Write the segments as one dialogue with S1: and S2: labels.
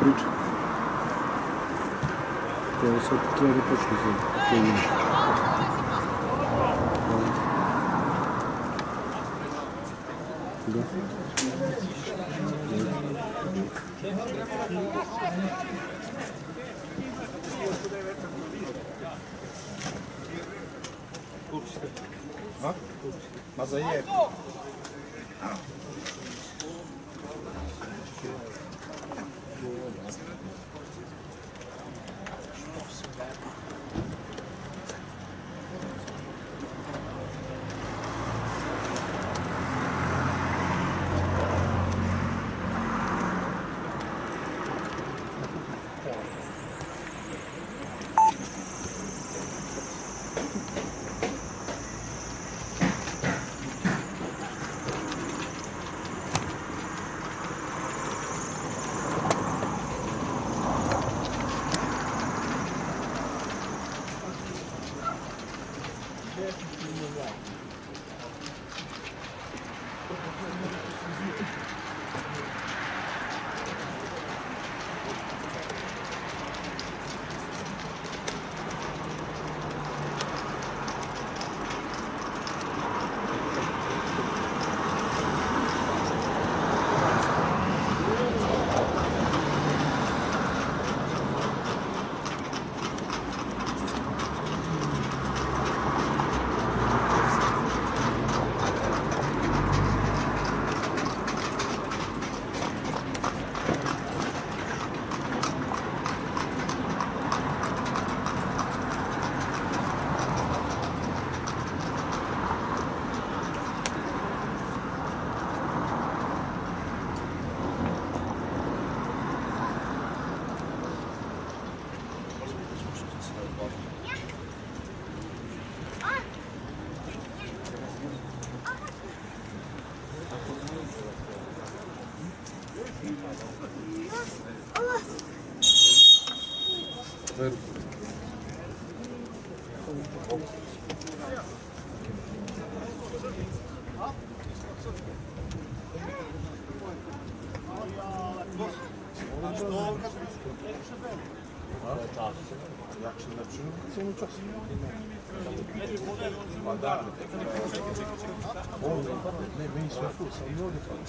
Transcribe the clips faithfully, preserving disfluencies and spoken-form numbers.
S1: priča. Evo sad treba da počne za pojedinu. Da.
S2: Ha? Ma zajeb. Jak się lepszy, co mu czasu? Madame. Ne, meni su ful, sam i ovdje pa.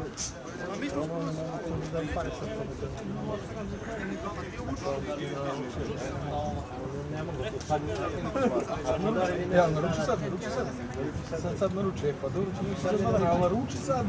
S2: Ja, naruči sad, naruči sad. Sad, sad naruči, pa doruči mi sad, ali naruči sad.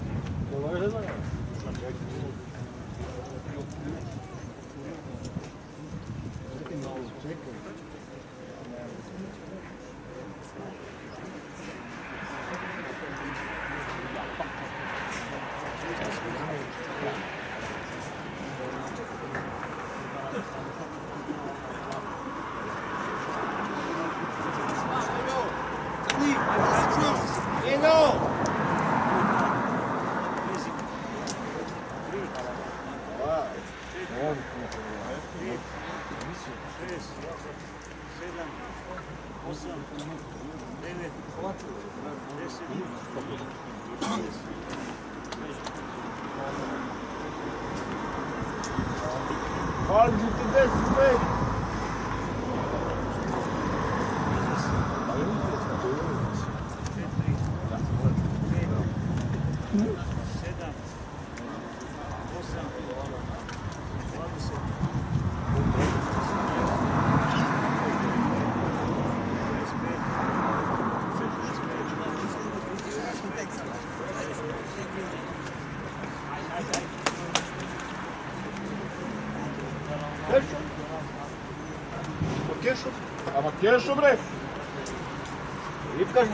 S2: Kešu bre! Ripka!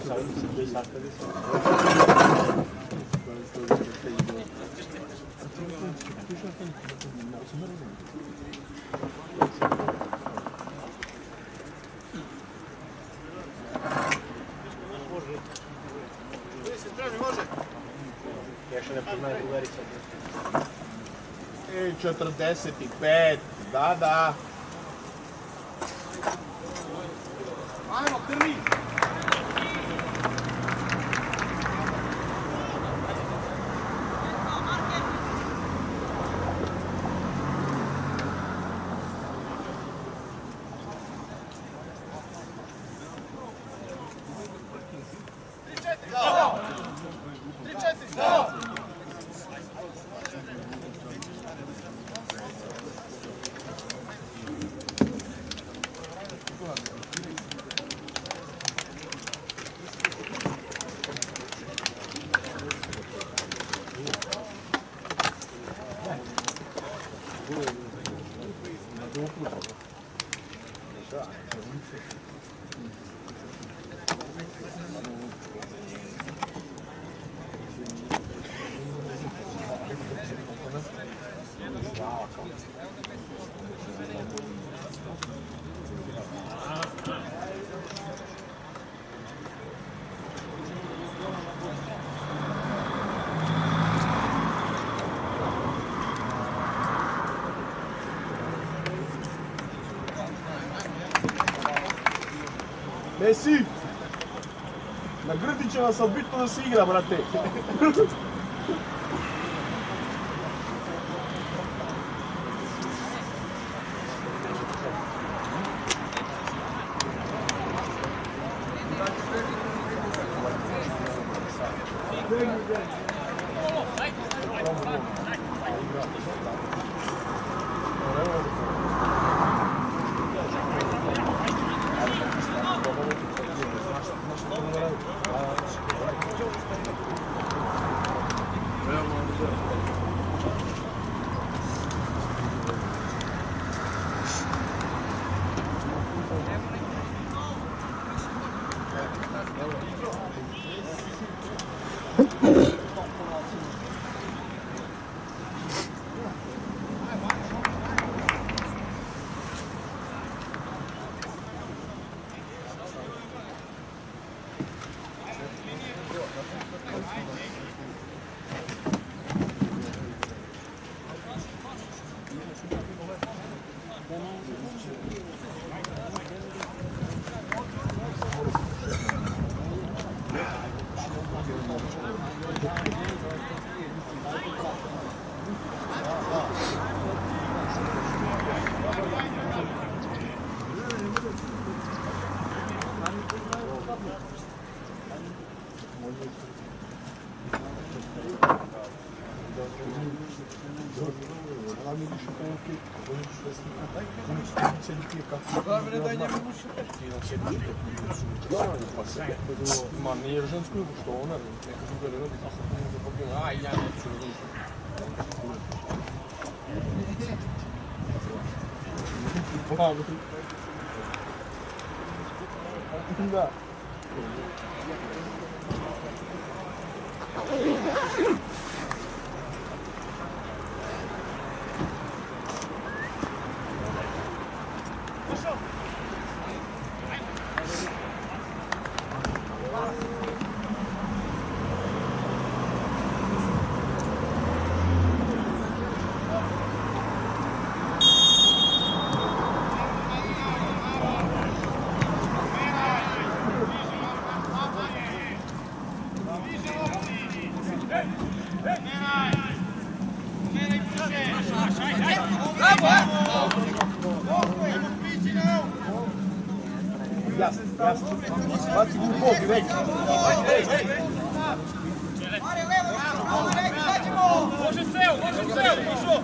S3: četrdeset pet, da, da. Ajmo, krvi! Меси! На Грдича на съдбитно да се игра, брате! Ma nije žensko, što ona, neka druga reda, da se ne zapopila, a i ja neću da da. Jasno, jasno. Baci u bok, već. Može ceo, može ceo, išo.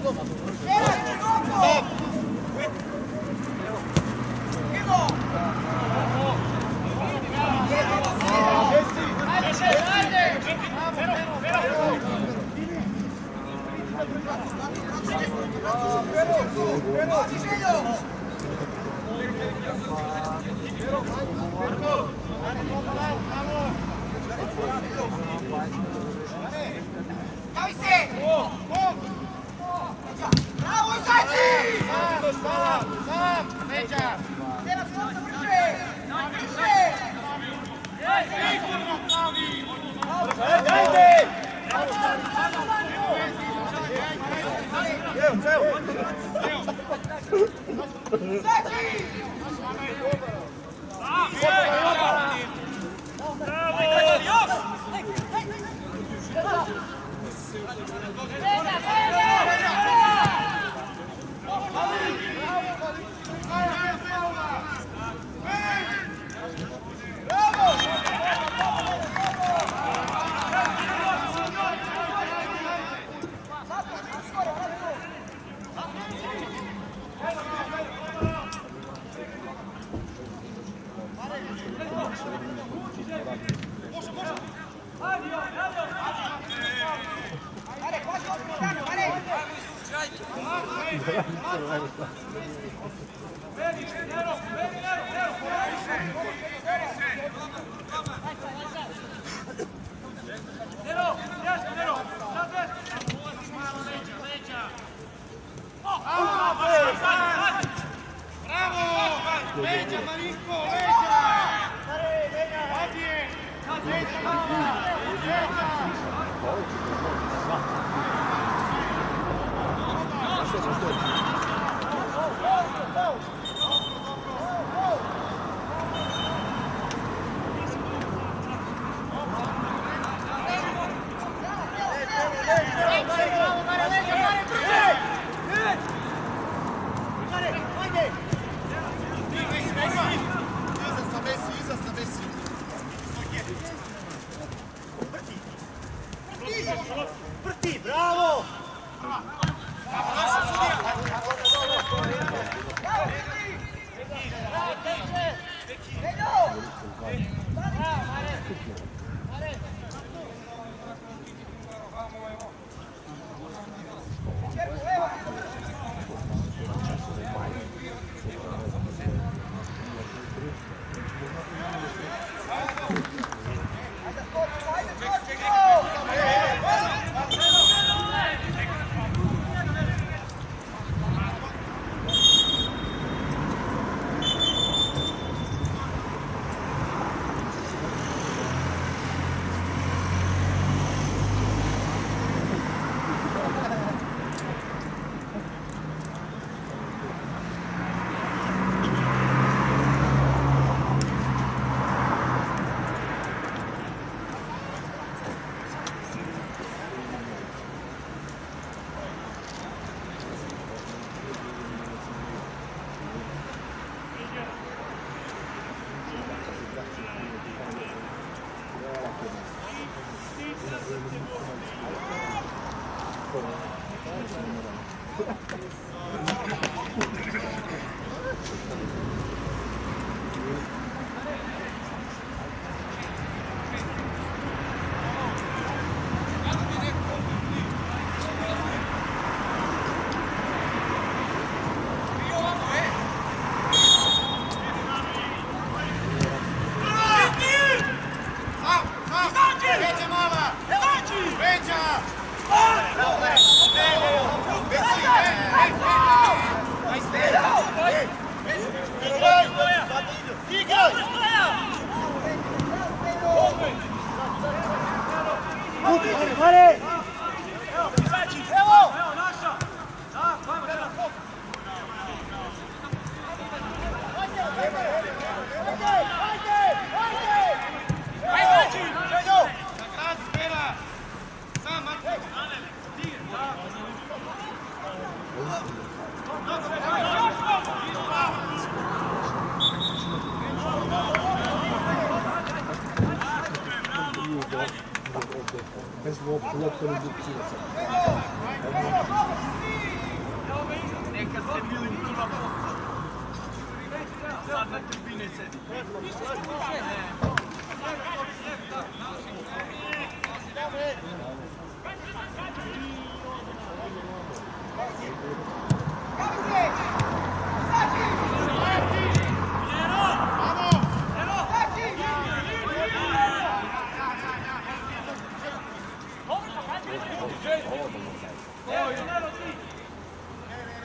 S3: Ivo! Ajde! Pero, pero! Pero, pero! Pero,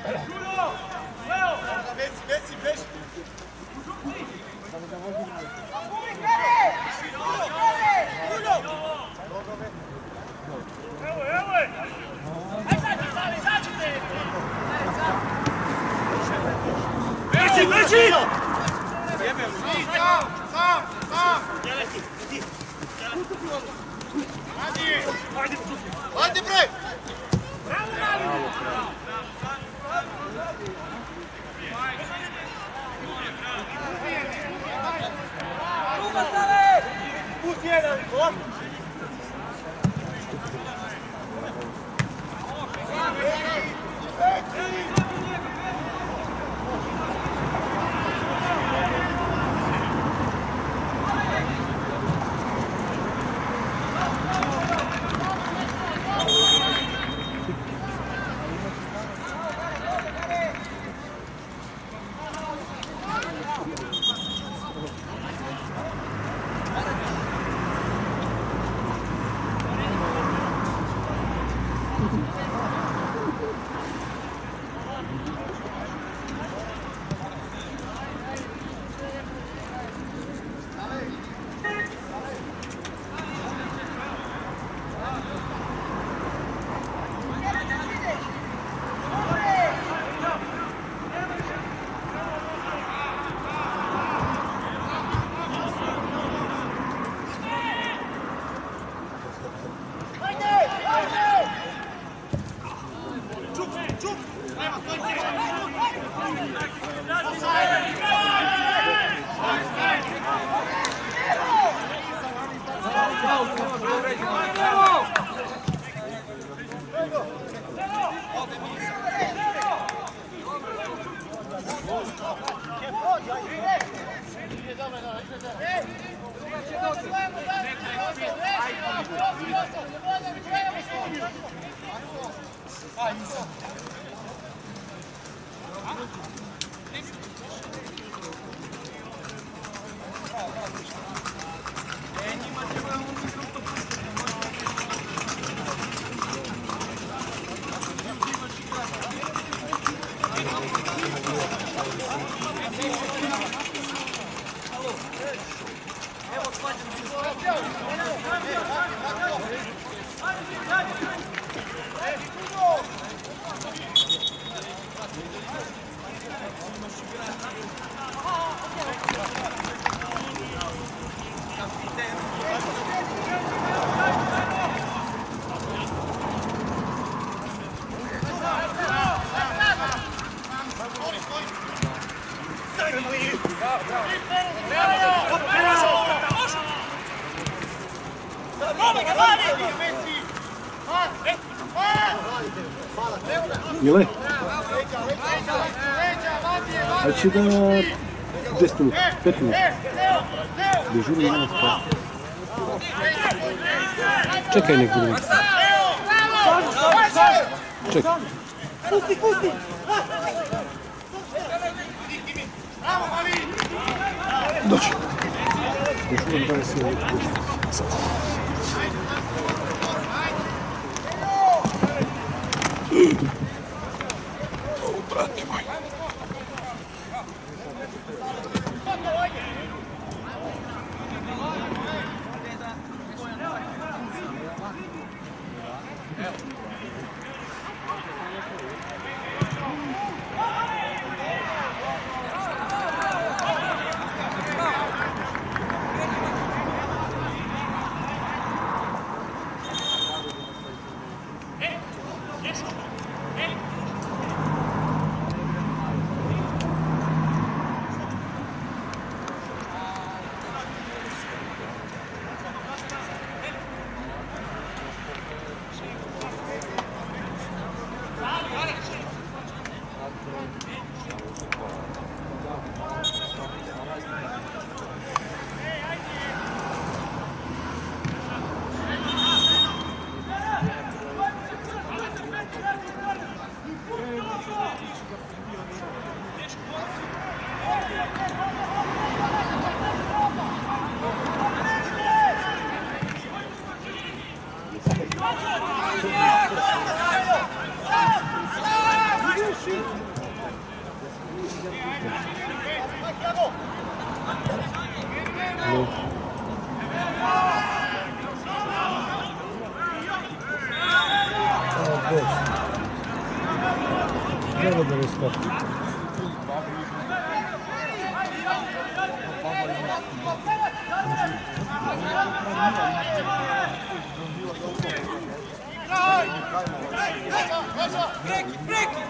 S4: Hadi bre!
S1: Mile? Aj će da deset minuta, pet minuta. Dežurno je nas pa. Čekaj nek budemo. Čekaj.
S4: Pusti, pusti!
S1: Doći. Dežurno dvadeset minuta. Brate moj.
S4: Shoot!
S1: Treba da reskoči.
S4: Breki, breki!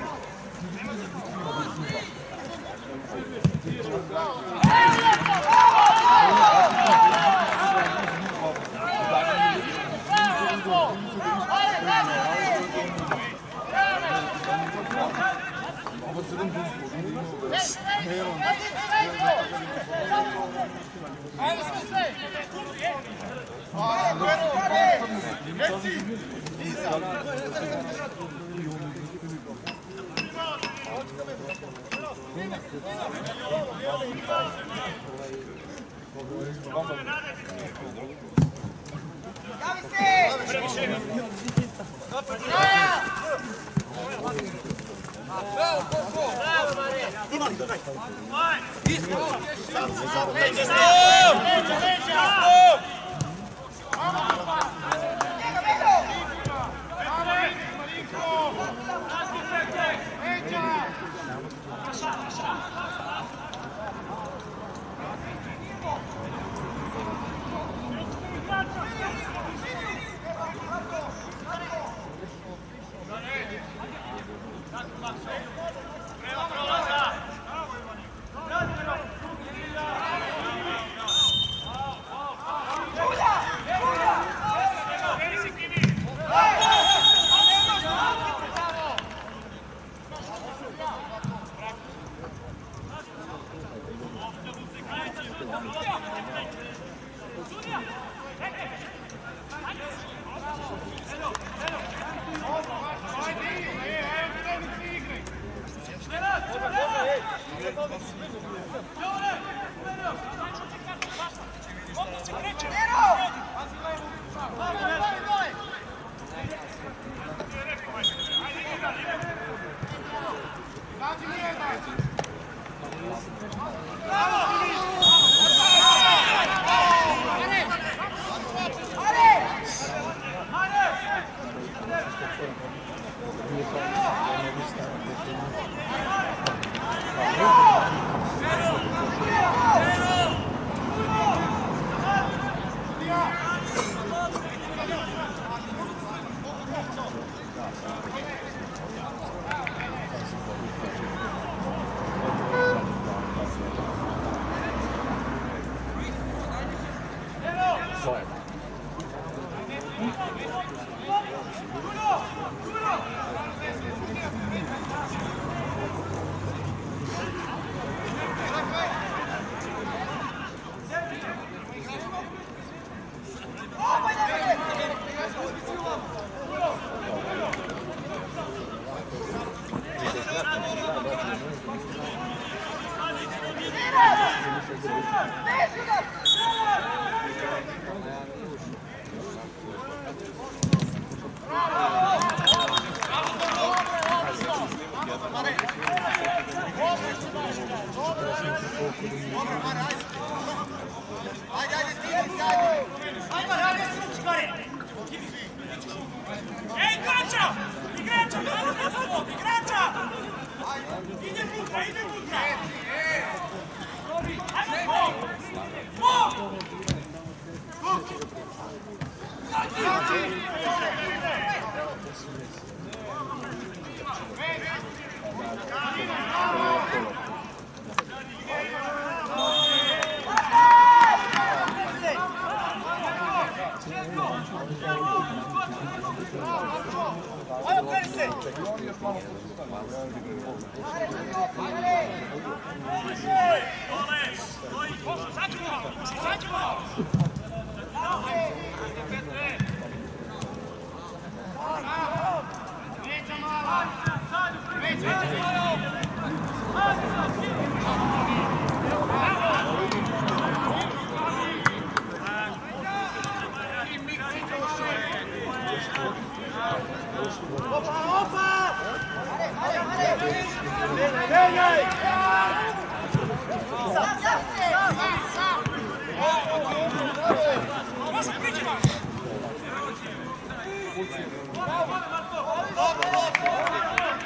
S4: Bravo,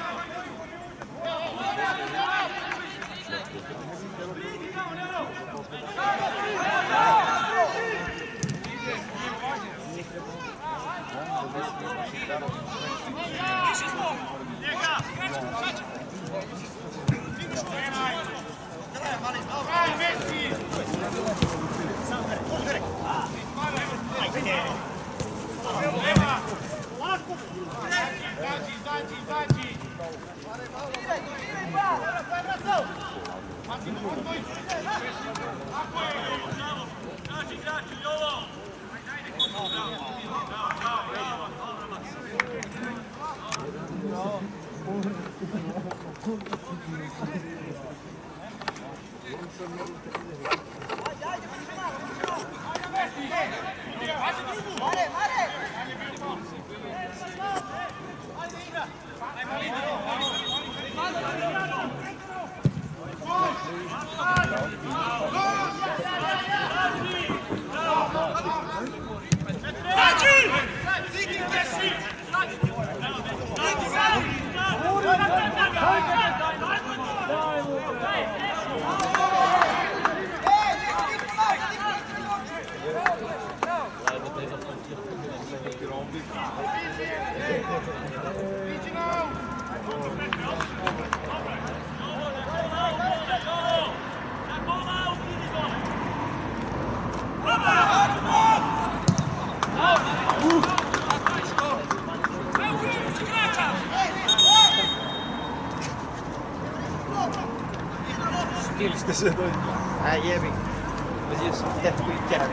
S2: Stilste se dođe. A jebi. Bez je sam tetku i tjeram.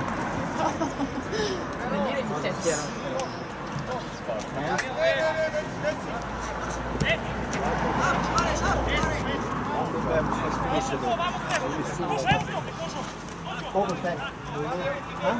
S5: Ne diraj mi tetku.
S2: Koliko ste? Ha?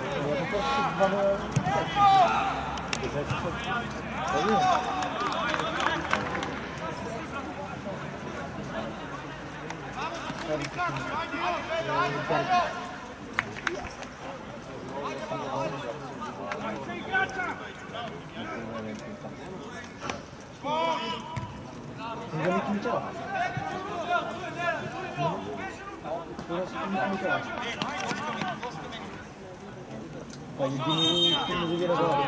S1: Pa jedini koji ne zavira dobro.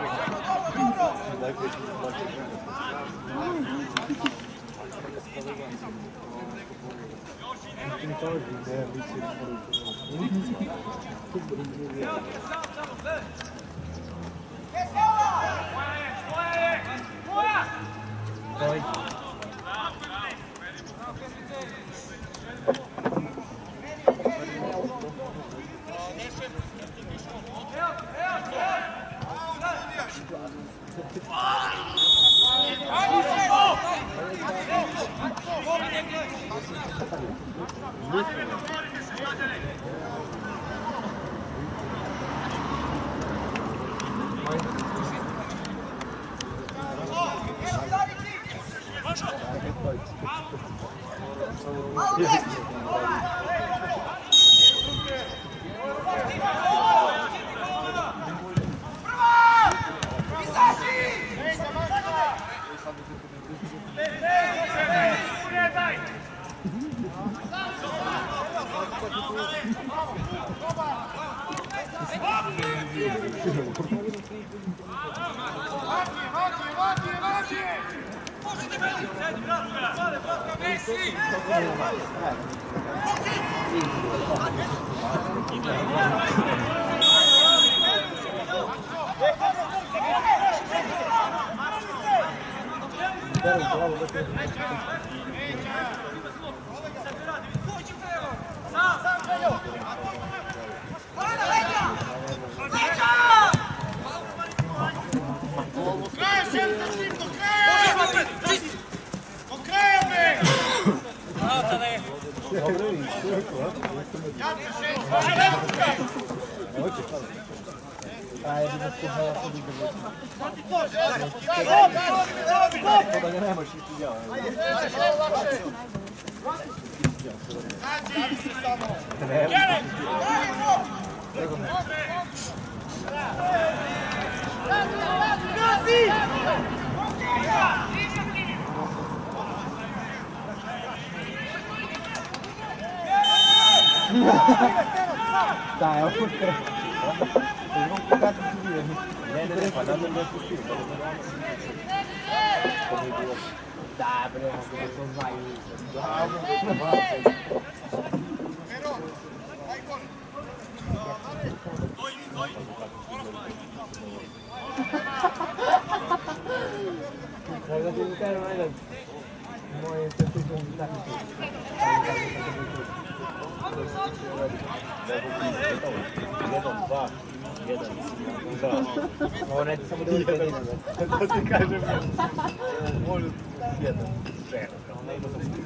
S1: Dai, ho fatto. Non cazzo di dire. Viene da fare non mi pusti. Dai, però non vai. Però vai con. Doi, doi. Guarda di giocare mai. Noi sempre contato. Vedo dwa. Jedan. Dva. Ovo ne ti samo da uvijek jedine. Da ti kažem. Može jedan. Žena. Ne ima za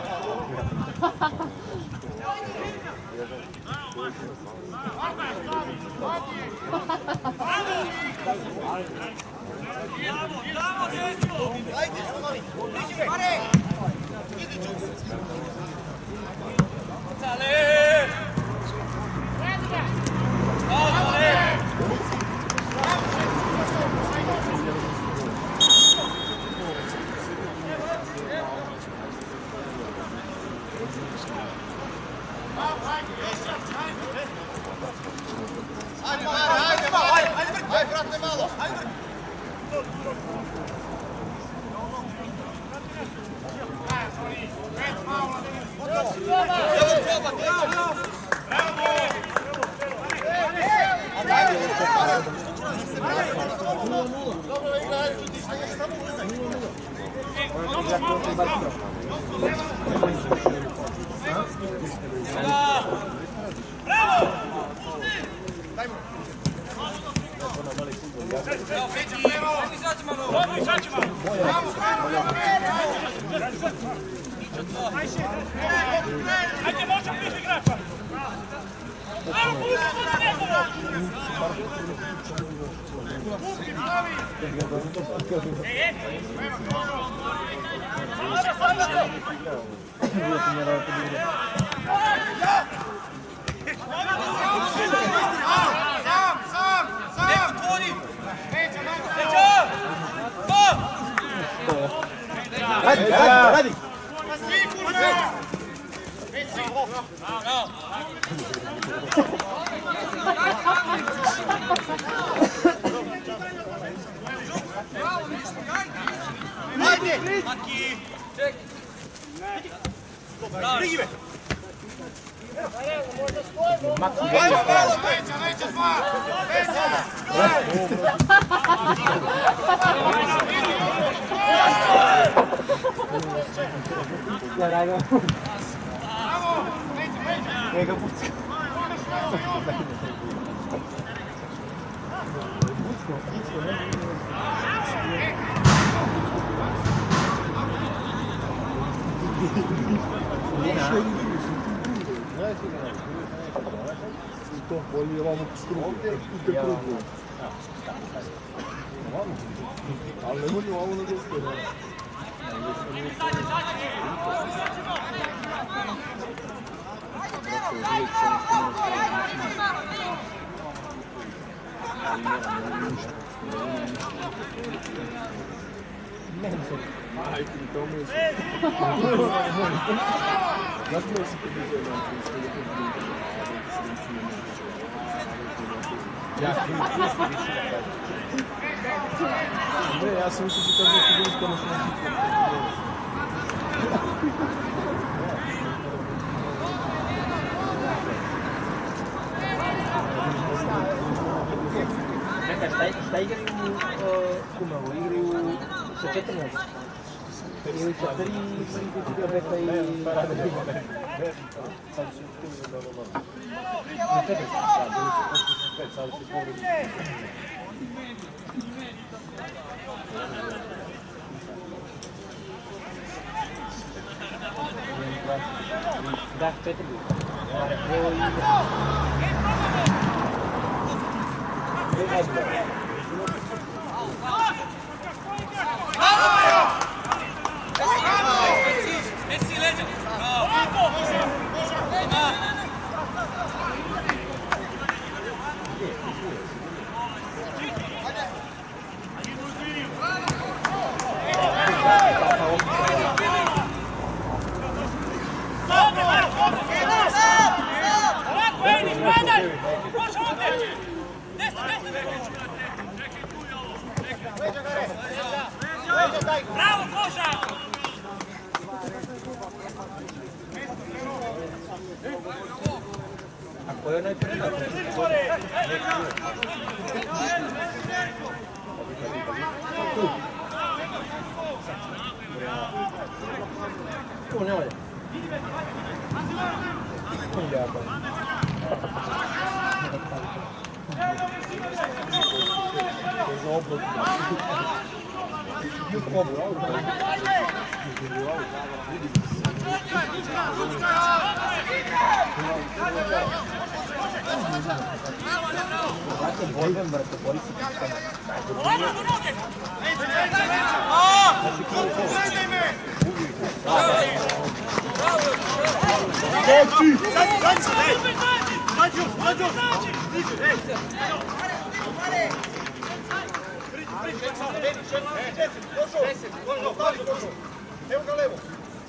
S4: Ajde, Somali! Pare! Idi, Đuks! Sale! Ajde, ajde, ajde, ajde, brate, malo, ajde. Ajde, može bliže igrača! Evo, Sam, sam, sam! Neko tvori! Neđa! Go!
S1: Radi, radi, radi!
S4: Svi kurve! Svi! Bravo! Ajde! Maki! Ček! Brigi me!
S1: Maki,
S4: Ajmo malo, Neđa, Neđa dva! Neđa!
S1: Ja radim.
S4: Bravo! Neđa, Neđa!
S1: Njega pucka.
S2: To bolje ovamo krugu. Ide krugu. Ali ne može ovamo na gospere. Ajde, to mu je sve. Zapravo si podizao na ja, ne, ja sam mislio da je to bilo konačno
S1: Neka, šta igraju u Kumavu? Igraju sa četrnaest? Ili sa tri, tri beka i... Na četiri sad, ili su počeli pet, sad su povredili. Da, četiri. Evo igra.
S4: Messi, leđa! Bravo! Bravo, Koša!
S1: A ko je onaj prvi? Tu ne valja. Tu ne valja.
S3: za oblak.
S1: Dakle, Bojben, brate, bori se pičkama.
S4: Evo ga levo.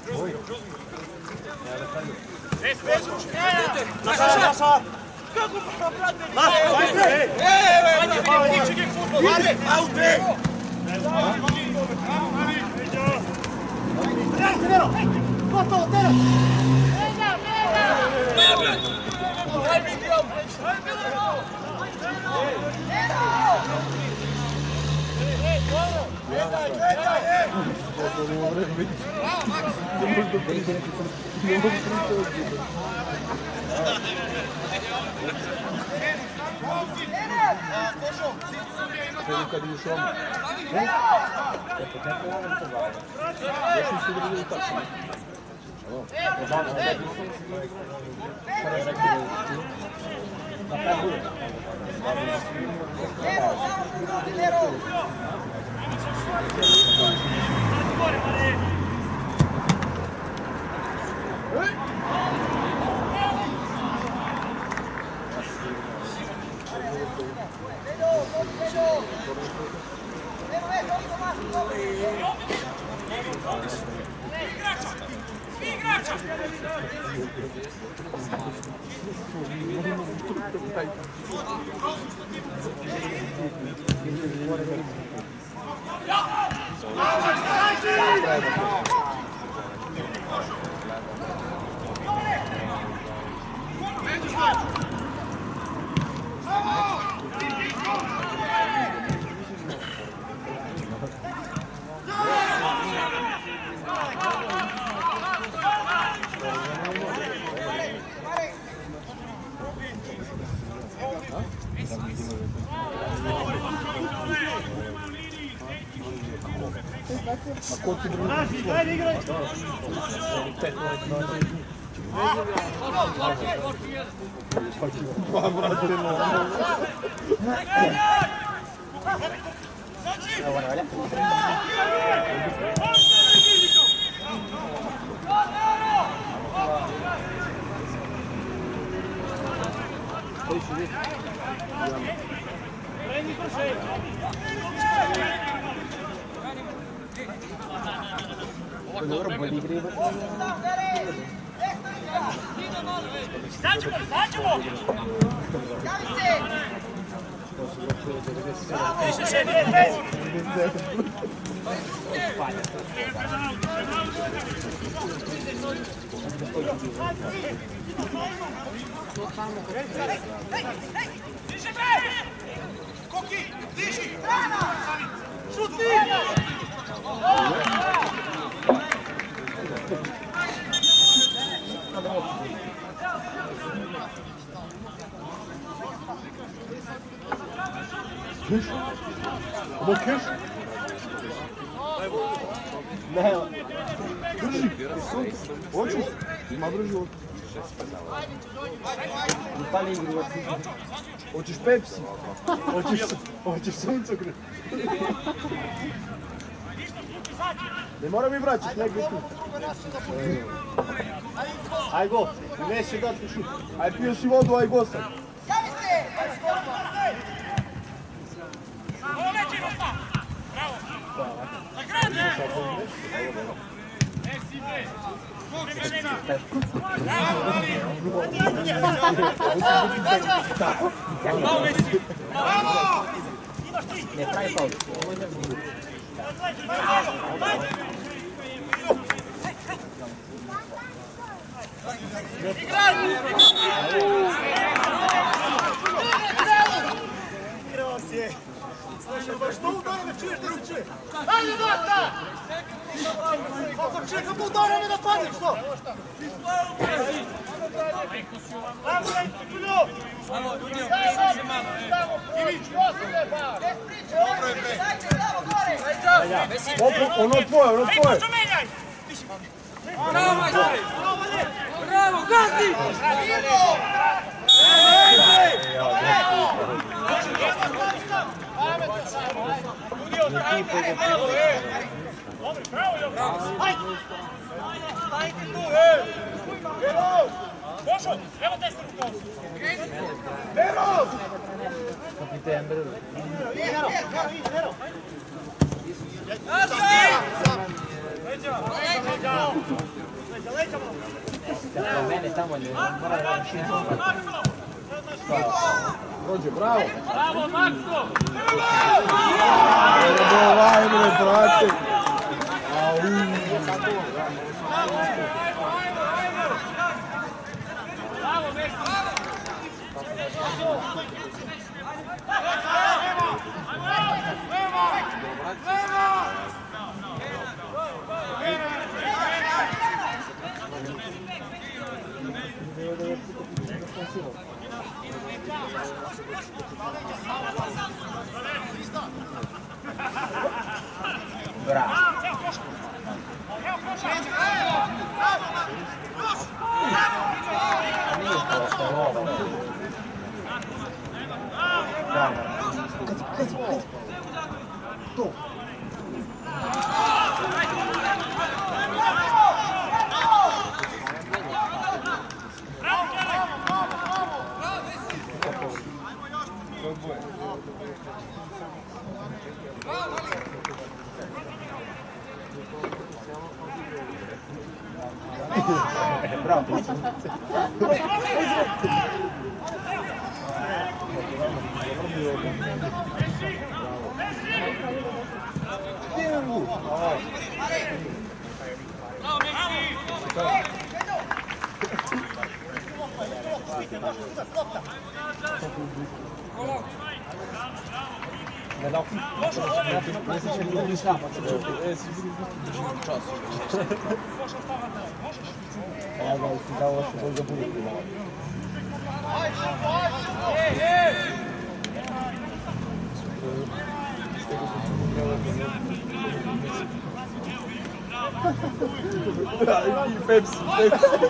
S4: Kako pa brate? Ajde! Ej, ajde, ti čekaj fudbal. Ajde, aute. Tero, gotovo, Tero. Ajde, idiom. Ajde, Gledaj, gledaj, ej!
S3: Kad ideš ovdje. Još mi se udrljaju tačno. A ko ti drugi? Ajde, igraj! Pa, brate, no.
S1: Evo, ne valja. Dobro, bolje igre.
S4: Izađemo, izađemo! Javi se! Više se, nije bez! Diži bre! Koki, diži! Šuti!
S3: Kiš? Ovo kiš?
S1: Ne,
S3: drži. Hoću? Ima drži ovdje.
S1: upali igru.
S3: Hoćeš Pepsi? Hoćeš, hoćeš suncokret? Ne mora mi vraćati, negdje tu. Aj go, neće dati šut. Aj pio si vodu, aj go sad.
S1: Ne pravi faul.
S4: Što udara me čuješ da se čuje? Ajde dosta! Kako čeka mu udara me da Što padneš, što?
S2: Ono tvoje, ono tvoje.
S4: Bravo, majstore! Bravo, gazi! Bošo, evo desnu ruku.
S1: Kapitan Brzo. Za mene tamo ne mora da šinu.
S2: Rođe, bravo.
S4: Bravo, Makso!
S2: Ovaj, bre, brate.
S4: Bravo, Messi!
S1: Bravo. Nije to lova. Kazi, kazi, kazi. To. Bravo. Ne dao. Ne se će ljudi skapati.
S2: E, si bili biti čas.
S1: Ja ga ti dao što bolje bude.
S2: I Pepsi, Pepsi.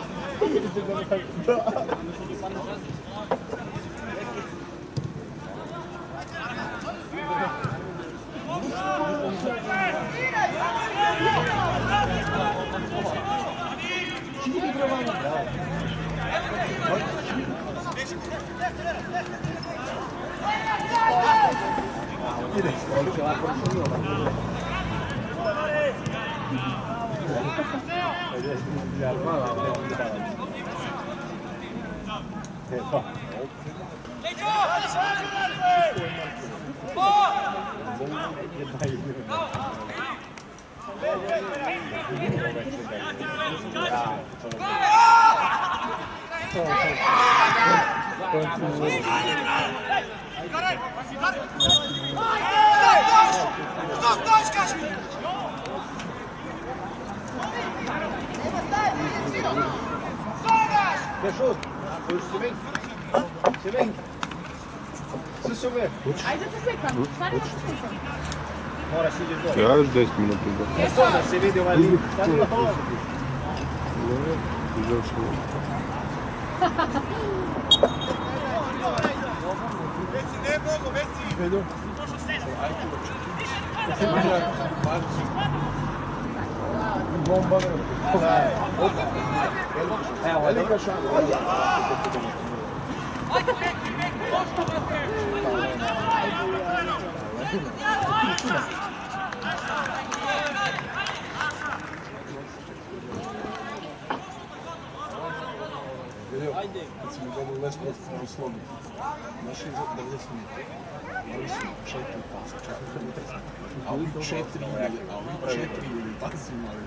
S5: Ajde te slikam, stvarno te slikam.
S1: Moraš ići dolje.
S6: Ja još deset minuta.
S1: Jesu da se vidi ovaj lik. Sad je hvala.
S6: Ne, izašao.
S4: Veci, ne mogu, veci!
S2: Bomba,
S1: Evo,
S2: velika šansa. Vidio, kad smo gledali Lesbos u slobu, našli za devedeset minuta, ali su četiri pasa, četiri pasa, a ovi četiri ili, a ovi četiri ili pasi imali.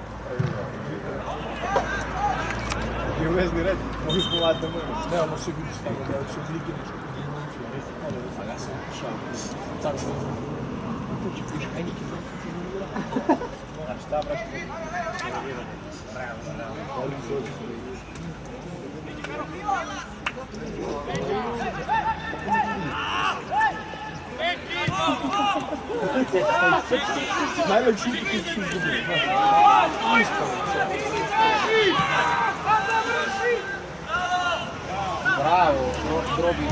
S1: I uvezni red, ovi polata moji.
S2: Ne, ono su bili stavno, da su bili gdje nešto gdje imali su, a ja sam šao, car sam uzman. To će piše, aj niki, Najlepši utakmice su izgubili.
S1: Bravo, Drobi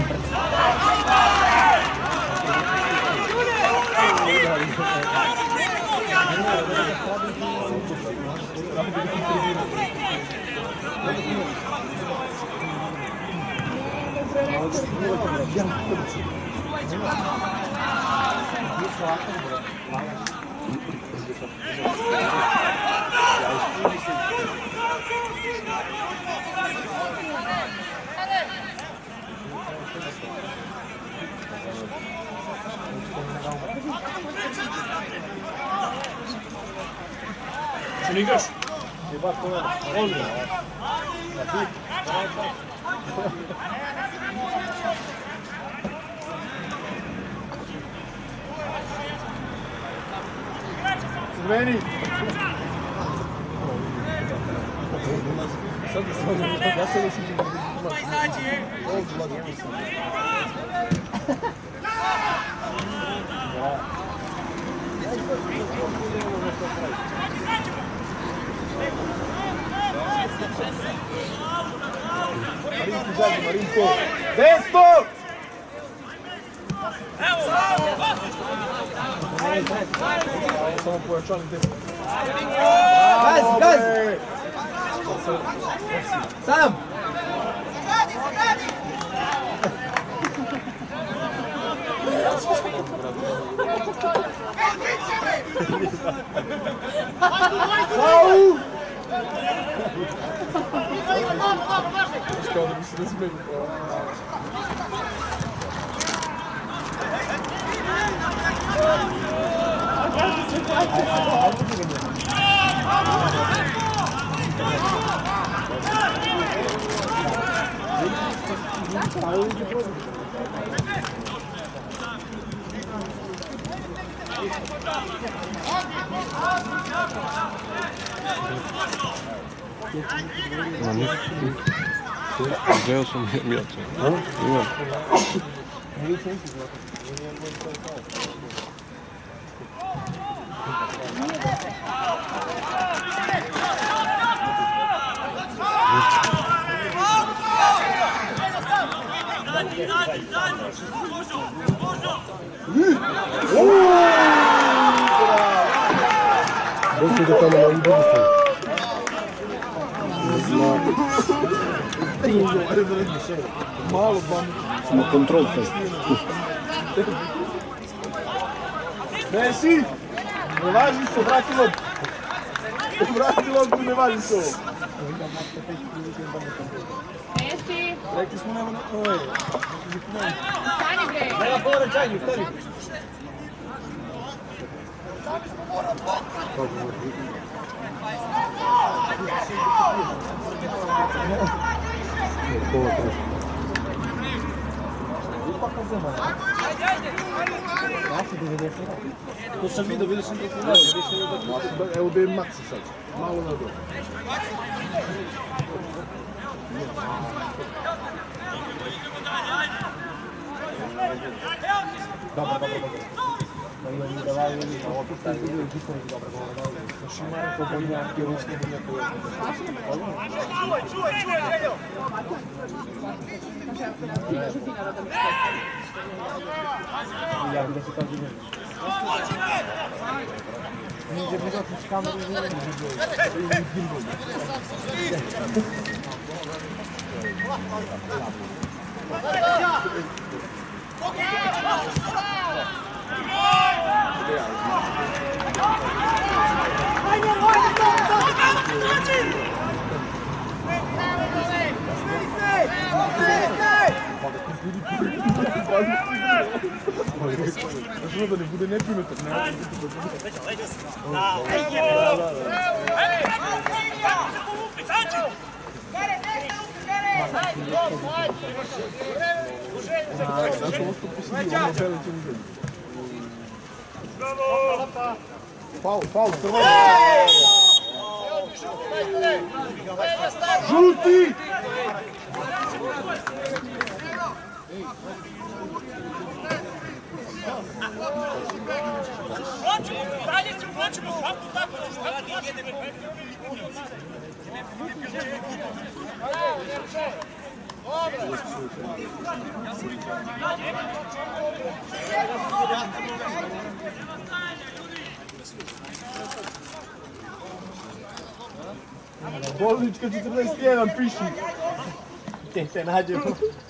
S3: Se ne igraš?
S2: Crveni! Sad da sam ja sam osjećam da bi ovdje vlada pisao. Marinko zađe, Marinko! Desno! Samo pojačali desno.
S1: Gazi, gazi! Sam!
S2: Sau! Kao da bi se ne smeli.
S6: Gledao sam Mijaca. Imam.
S2: Došli do tamo na ovom drugu stranu. Malo bam.
S6: Samo kontrol taj.
S2: Messi! Ne važi se, vrati loptu. Vrati loptu, ne važi se ovo.
S5: Messi,
S2: Rekli smo nema na... Oj.
S5: stani bre.
S1: Nema povraćanju, stani.
S2: To sam vidio, vidio sam kako gledao. Evo da je Maxi sad. Malo na dole.
S1: Dobro, dobro, dobro. Imam da vali na opet taj video i tako je dobro govorilo.
S2: Znači Marko Bonjak je ruski Bonjak koji
S4: Čuvaj, čuvaj, čuvaj, Heljo!
S1: Ja gdje se to vidio. Nije bilo s kameru i nije
S2: Znaš da ne bude neprimetan, ne? Zato ovo što posidi, ono pele će uzeti. Faul, faul, crveni. Žuti!
S4: Dalje se uvlačimo svaku tako, svaku tako.
S2: Bolnička četrnaest jedan, piši. Te te nađemo.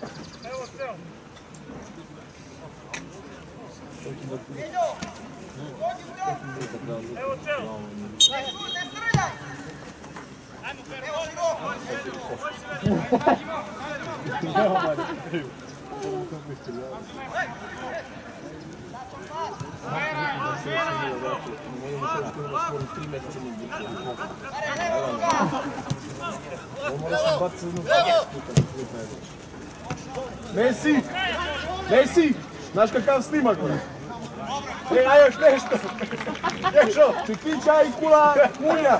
S4: Evo celo. Ajmo,
S2: Messi! Messi! Znaš kakav snimak? E, a još nešto! Ješo, čekića i kula mulja!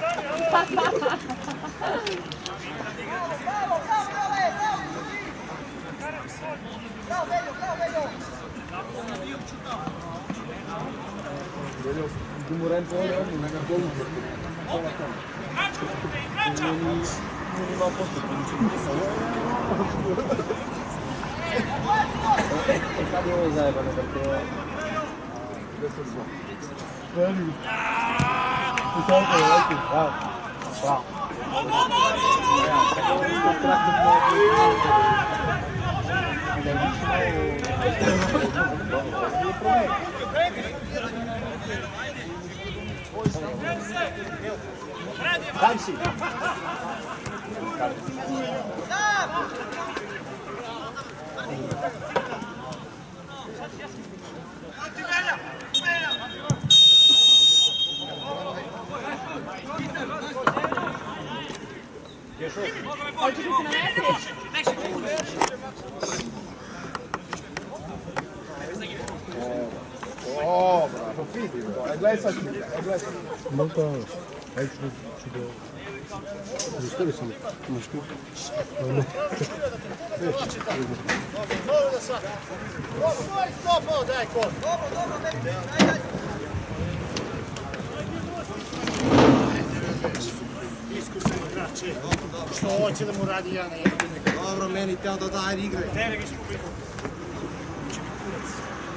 S1: Sad je ovo zajebano, dakle...
S2: Very good. It's okay, I like it. Wow. Wow.
S1: Daj si!
S5: Hoćeš li se namestiti?
S2: O, bravo, vidi. E, gledaj sad slika, e, gledaj sad.
S6: No to, ajde ću da... Zastavi sam nešto.
S4: Iskusan igrač je. Što hoće da mu radi, ja ne jedem.
S2: Dobro, meni teo da daj igre.
S4: Ne, nego izgubi. Će mi kurac.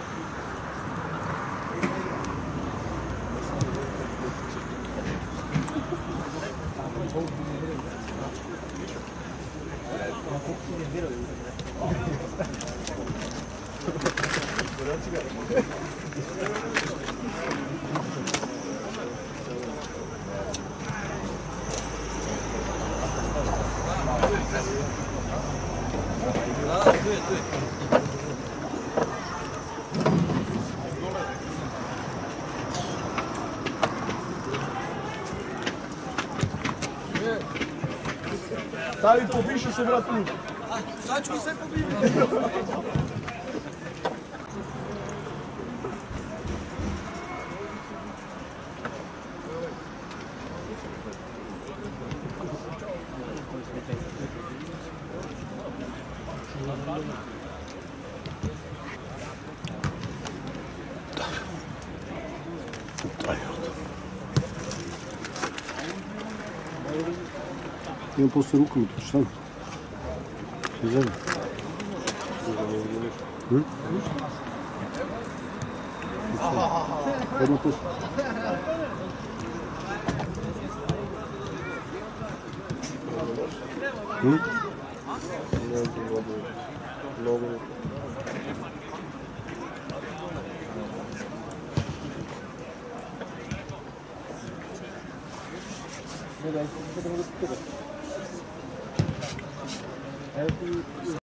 S2: Stavi, popiši se, bratu.
S4: Sad ću sve pobiti.
S6: Imam posle rukom, to šta? Sve zemlje. Hm? Jedno posle. Hm? Ne znam, mnogo.
S1: Ne daj, ne daj, ne daj. Evo ti...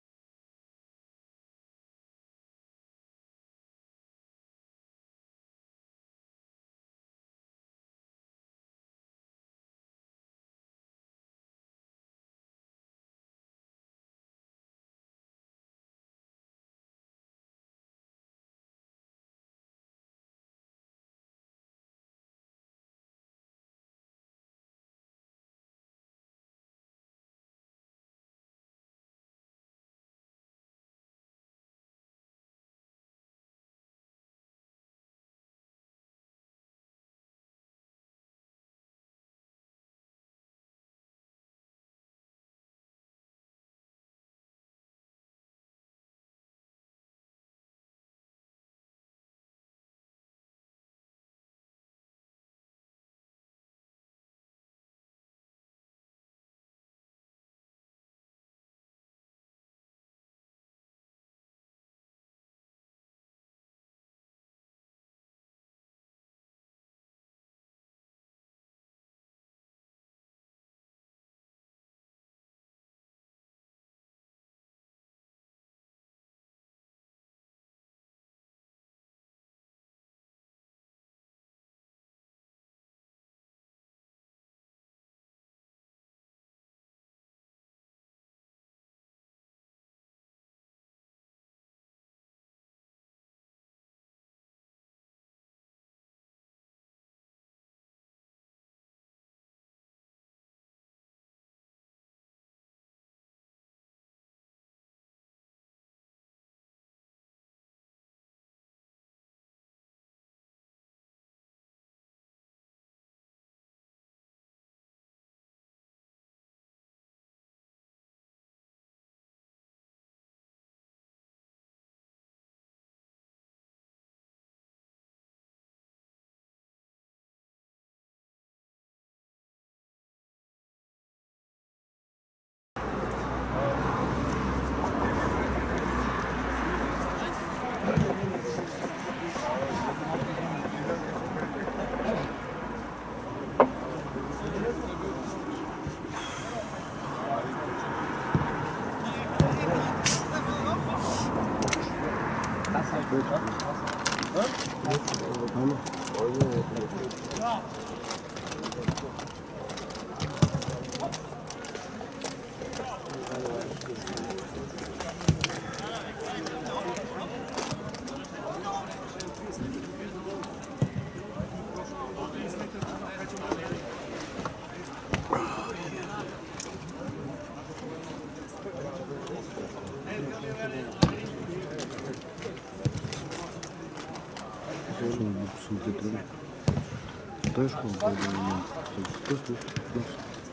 S6: Тежко, стой, стой, стой.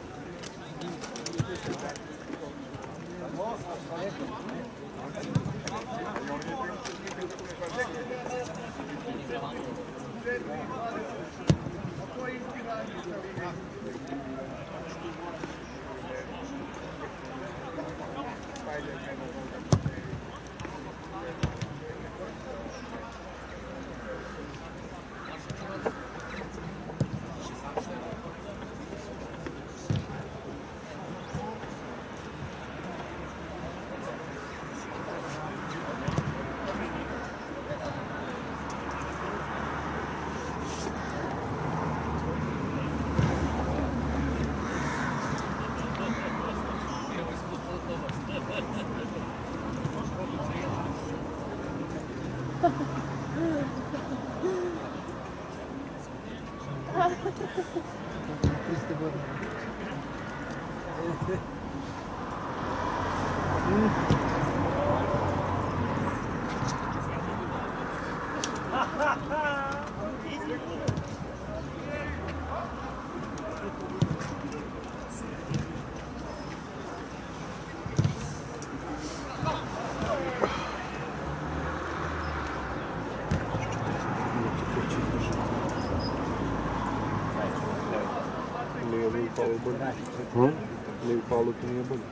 S6: Hã? Meio Paulo que nem é bom.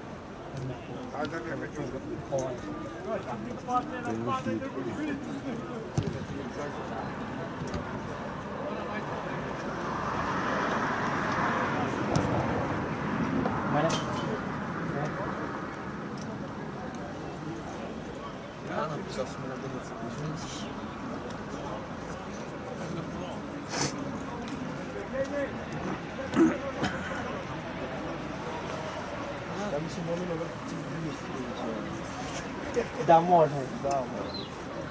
S2: Ah, não precisa assumir na dança.
S1: Да, можно, да, можно.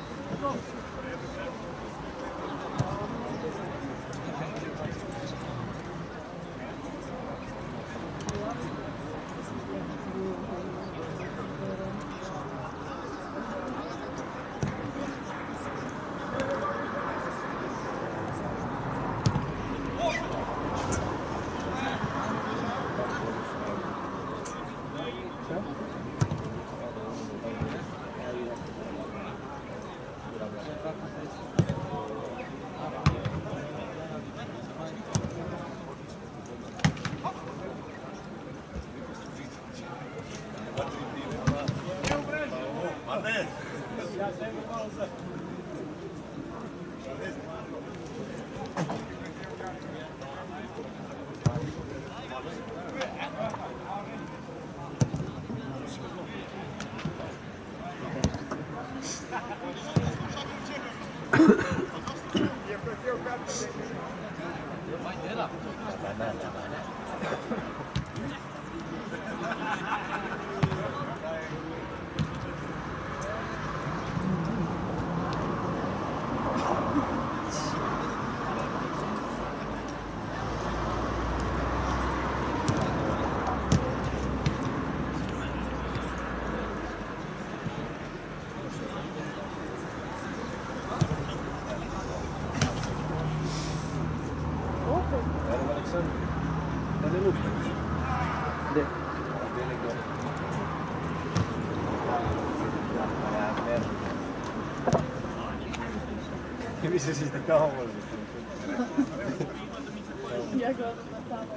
S2: Mislim si tako može.
S5: Ja ga tamo.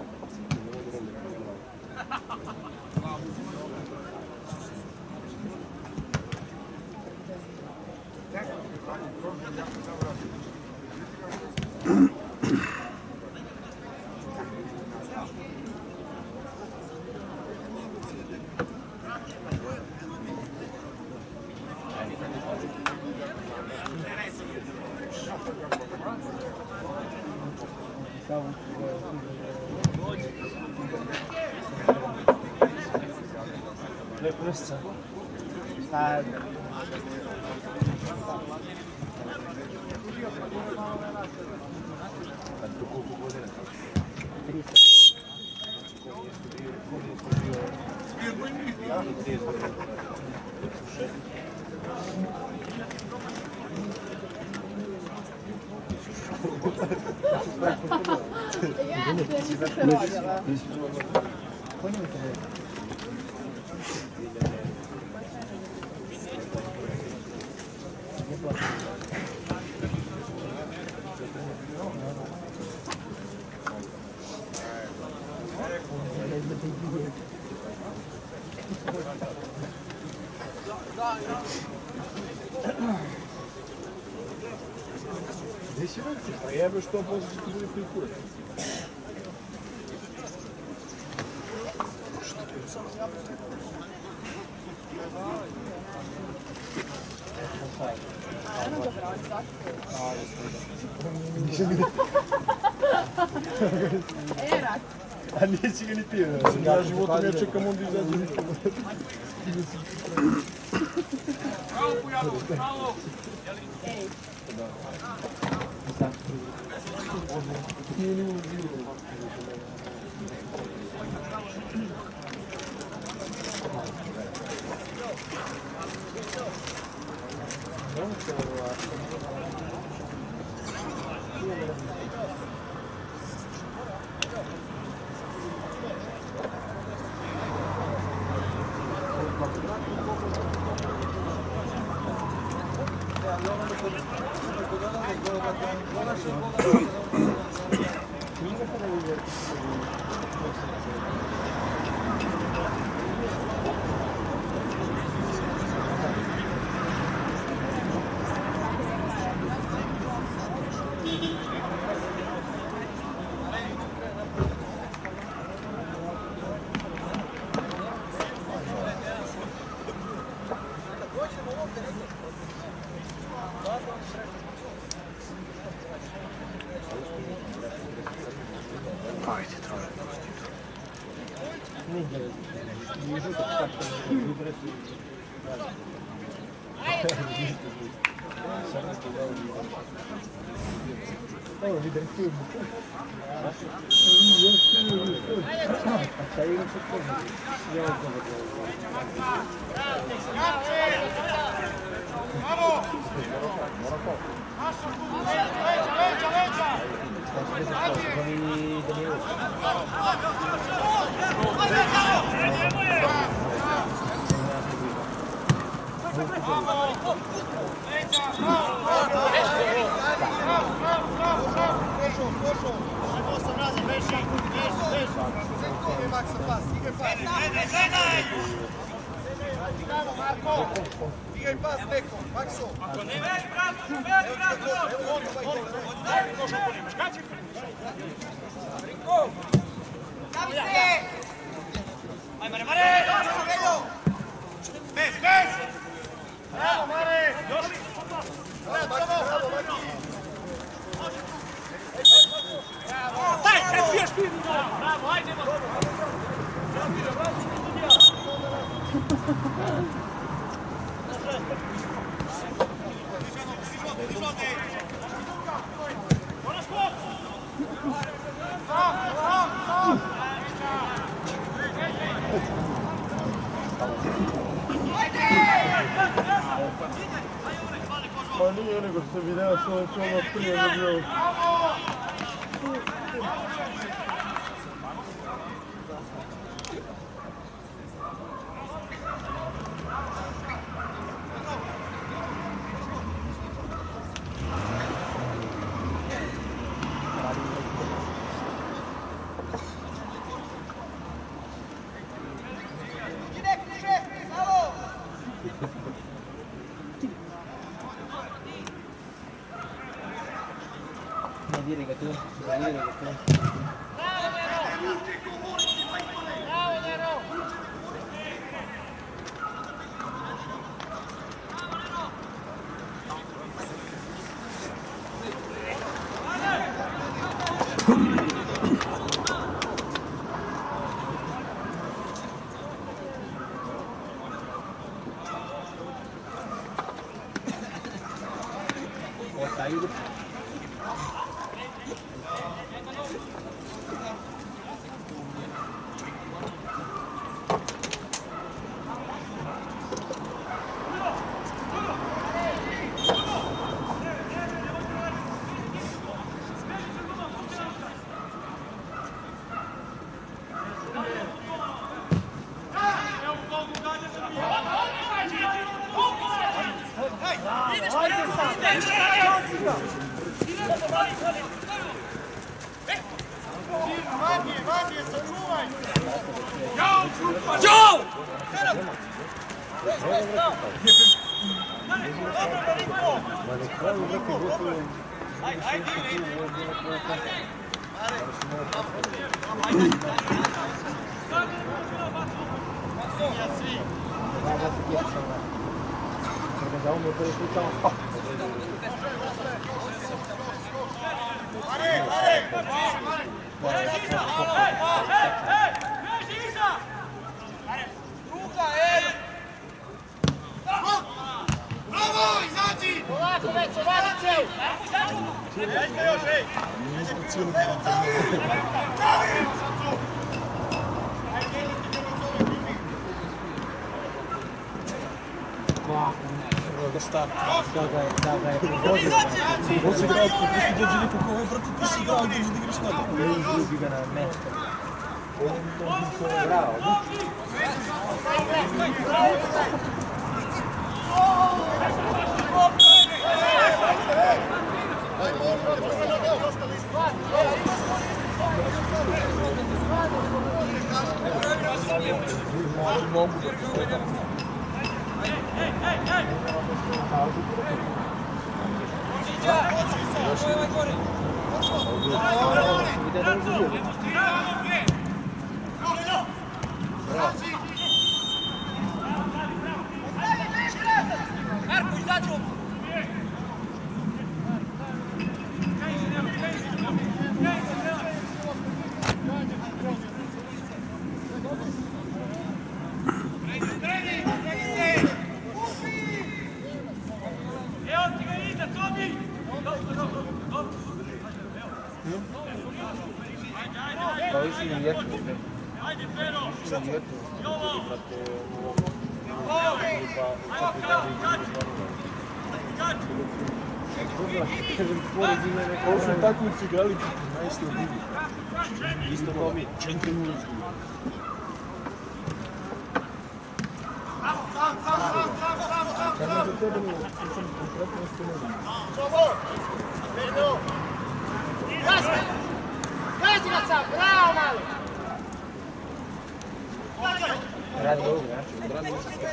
S2: Thank you.
S1: Le pressa. Sta...
S2: Tanto poco può essere.
S5: Ragazzi, mi sta voglia, va.
S3: A jebe što posle će ti bude prikurac.
S5: Era.
S3: A nisi ga ni ti, ja životom ja čekam onda izađe.
S4: Bravo, Pujano, bravo!
S5: Ej.
S1: Evo vidim film. Sai non so come. Io ho
S4: Bravo! Leggia, leggia, leggia! Bravo Marco! Diga in pas neko, Maxo! Ako ne veš, bravo, veš, bravo! Skači! Rinko! Stavi se! Aj, Mare, Mare! Bez, bez! Bravo, Mare! Došli! Bravo, bravo, Maki! Daj, kad piješ ti! Bravo, ajde!
S3: Pa nije nego što sam video, što ću ono prije dobio.
S1: Non dire che tu, non dire che tu.
S4: Bravo, Nero!
S1: Ajde.
S2: Da start, da ga je, da ga je prigodio. On se igrao, kako su dođeli po kove, brate, ti si igrao, dođi da igraš tada.
S1: Ne izgubi ga na mesto. Bravo.
S2: Mogu da postoje. Ovo su takmici igrali četrnaest u ligi. Isto to mi. četiri nula izgubili. Kad je za tebe ne sam konkretno ispunio.
S5: Gazi ga sam, bravo malo!
S1: Radi ovog, znači.
S2: Brani nešto što.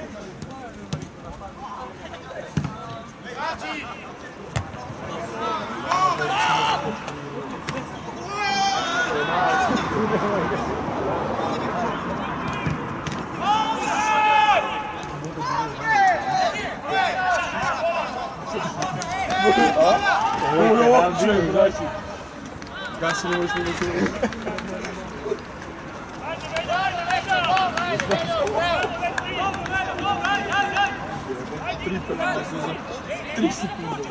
S2: Ovo je opće, braći. Gasili ovo smo učili. Tri pet, tri sekunde.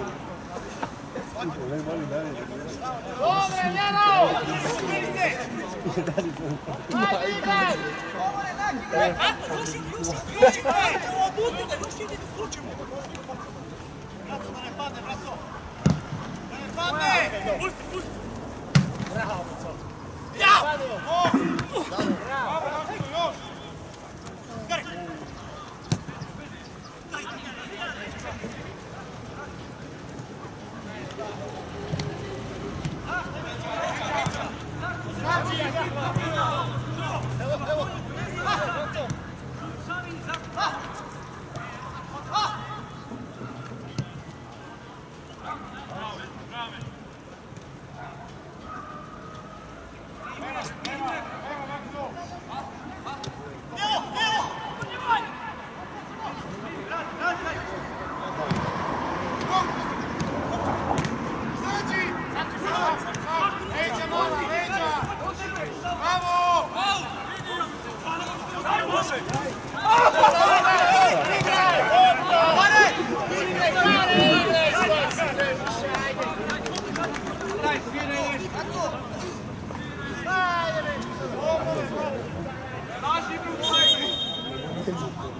S5: Dobre, Njeno!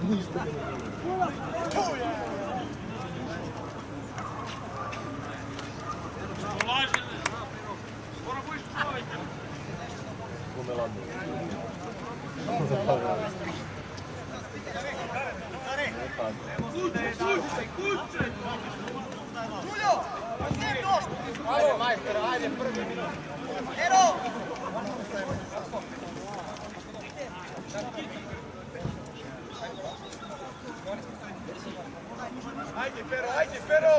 S6: Ništa ne mogu. Pomeladno. Zapadalo.
S5: Ajde, majster, ajde, prvi minut. Ero!
S4: Ajde, Pero, ajde, Pero!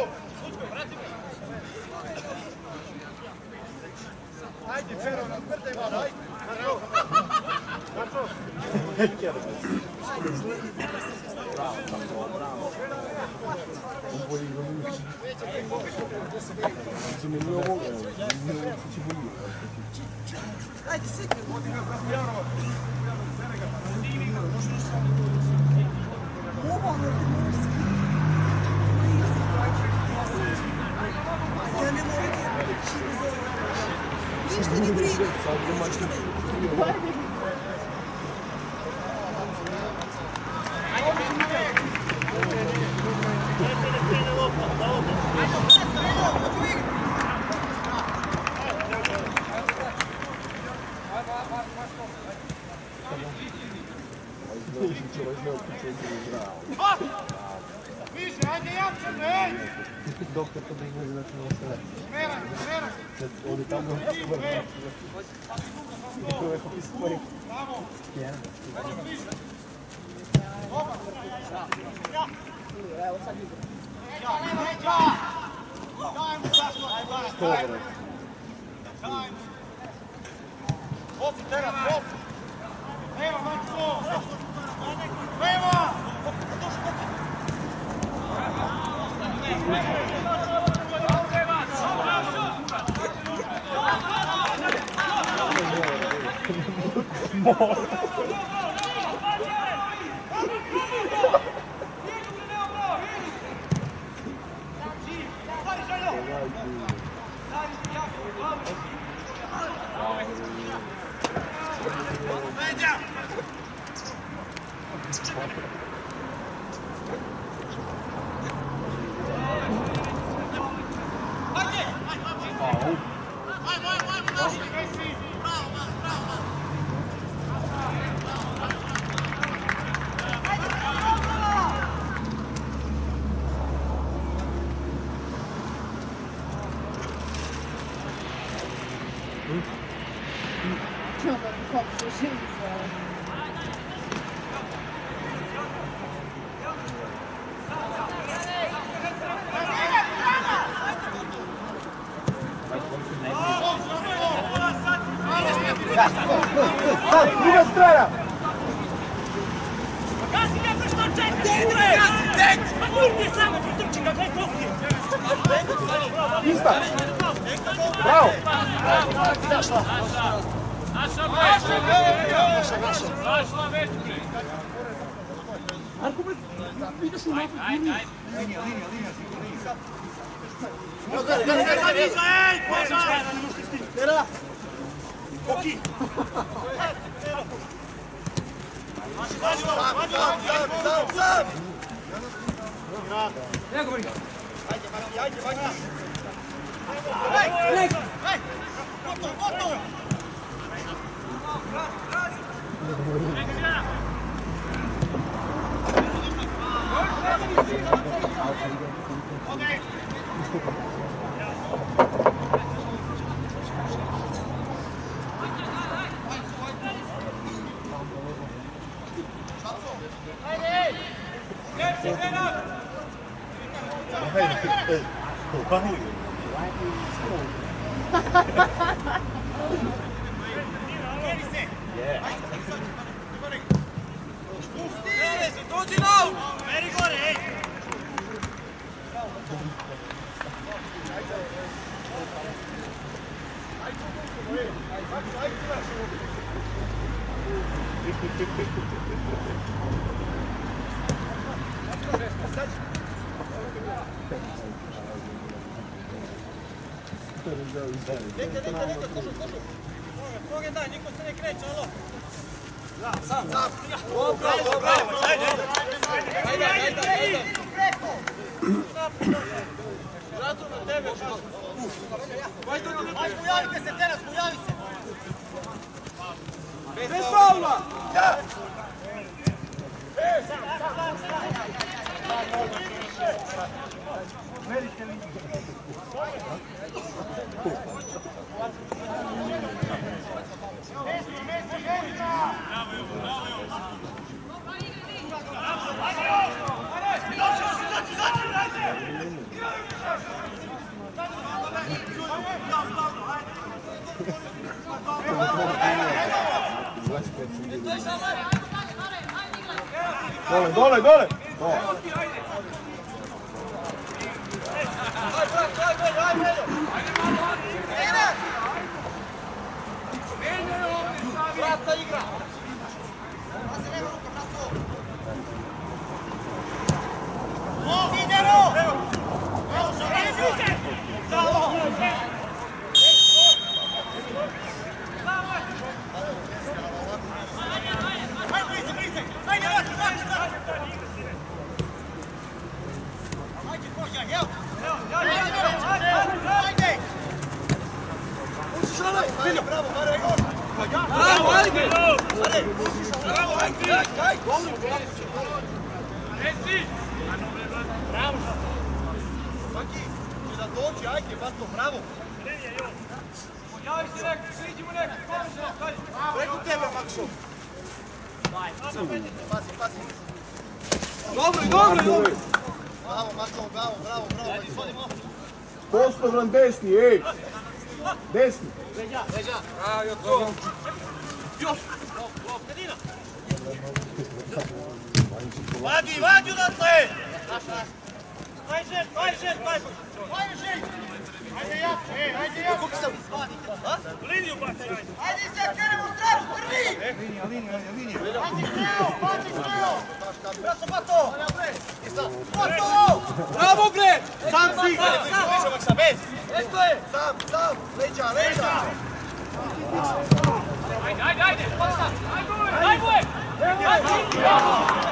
S4: Ajde, Pero, razvrtaj malo, ajde!
S6: Zamenio ovoga, zamenio Cibuliju.
S4: Ajde, sikri!
S7: Ništa ne briga.
S4: Više, ajde, jače, ne!
S6: Doktor to da ima znači na sve.
S4: Smera, smera!
S6: Ovdje tamo to je kako stvari. Jedan.
S5: Evo sad igra.
S6: Dobro.
S4: Hop, tera, hop! Evo, Maxo! Evo!
S6: Druga strana!
S5: Gazi ga pršto četiri! Gazi, tek! Pa kurdi samo potrči ga, gledaj kofi!
S6: Ista! Bravo!
S5: Zašla! Naša naša naša! Zašla već, bre!
S6: Marko, bre, vidiš u napad.
S5: Ajde, ajde!
S4: Linija, linija, linija, linija.
S5: Gledaj, gledaj, gledaj! Ej, požar!
S6: Tera!
S4: Koki! Sam, sam, sam, sam, sam!
S5: Nego, briga!
S4: Ajde, Maki, ajde, Maki!
S5: Ej, ej!
S4: Gotovo, gotovo!
S5: Dođi na aut! Meri gore, ej!
S4: Neka, neka, neka, slušaj, slušaj. Noge daj, niko se ne kreće, alo. Sam, sam. Dobro, dobro, ajde. Zato na tebe, kažu. Ajde, pojavite se, teraz, pojavi se. Bez faula! Da!
S3: Dole, dole, dole!
S4: Braca igra!
S3: Postavljam desni, ej! Desni!
S4: Vadi, vadi odatle! Ajde, ajde, ajde! Ajde, ajde jače, ej, ajde jače! Kako sam? Liniju baci, ajde! Ajde se, krenemo u stranu, prvi! Linija, linija, linija! Pazi Kreo, pazi Kreo! Braco, Bato! Bato! Bravo, bre! Sam si! Sam, sam! Bez! Eto je! Sam, sam! Leđa, leđa! Ajde, ajde, ajde! Daj boje! Daj boje!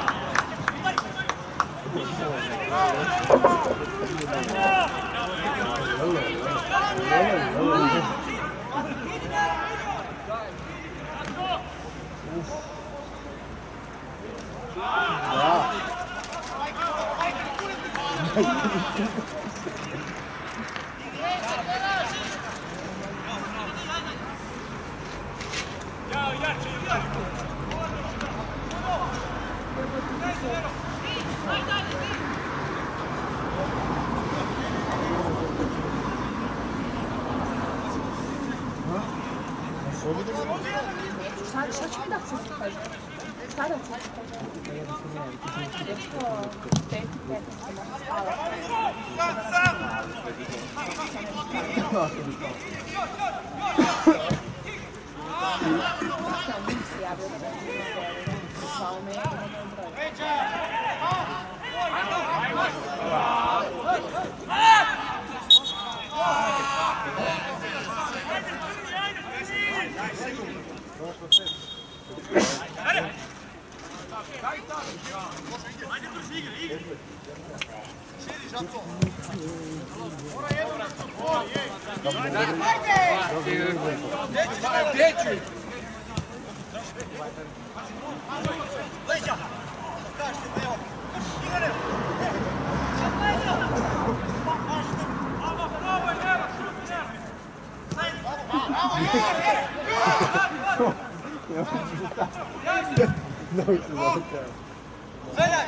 S8: Šta, šta ću mi da se kaže? Šta da se kaže? Dečko, pet, pet, se može spavati. Znate, on mi se javio da je zvao me i da me ubroj.
S4: Ajde, brži igre, igre! Širi, Žato! Mora jedno na to, boli, ej! Ajde! Gdje ću? Leđa! Kažete da je ovo! Igre! Bravo, bravo, Nera, šuti, Nera! Bravo, Nera! Zeljaj!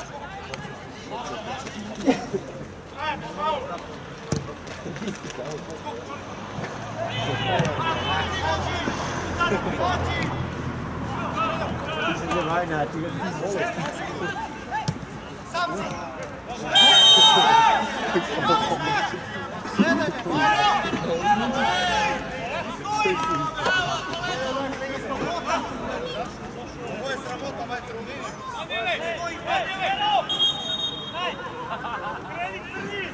S4: Ajde, bravo! Sam si! Ovo je sramota, majte, u liniju. Stoji, kreni, kreni!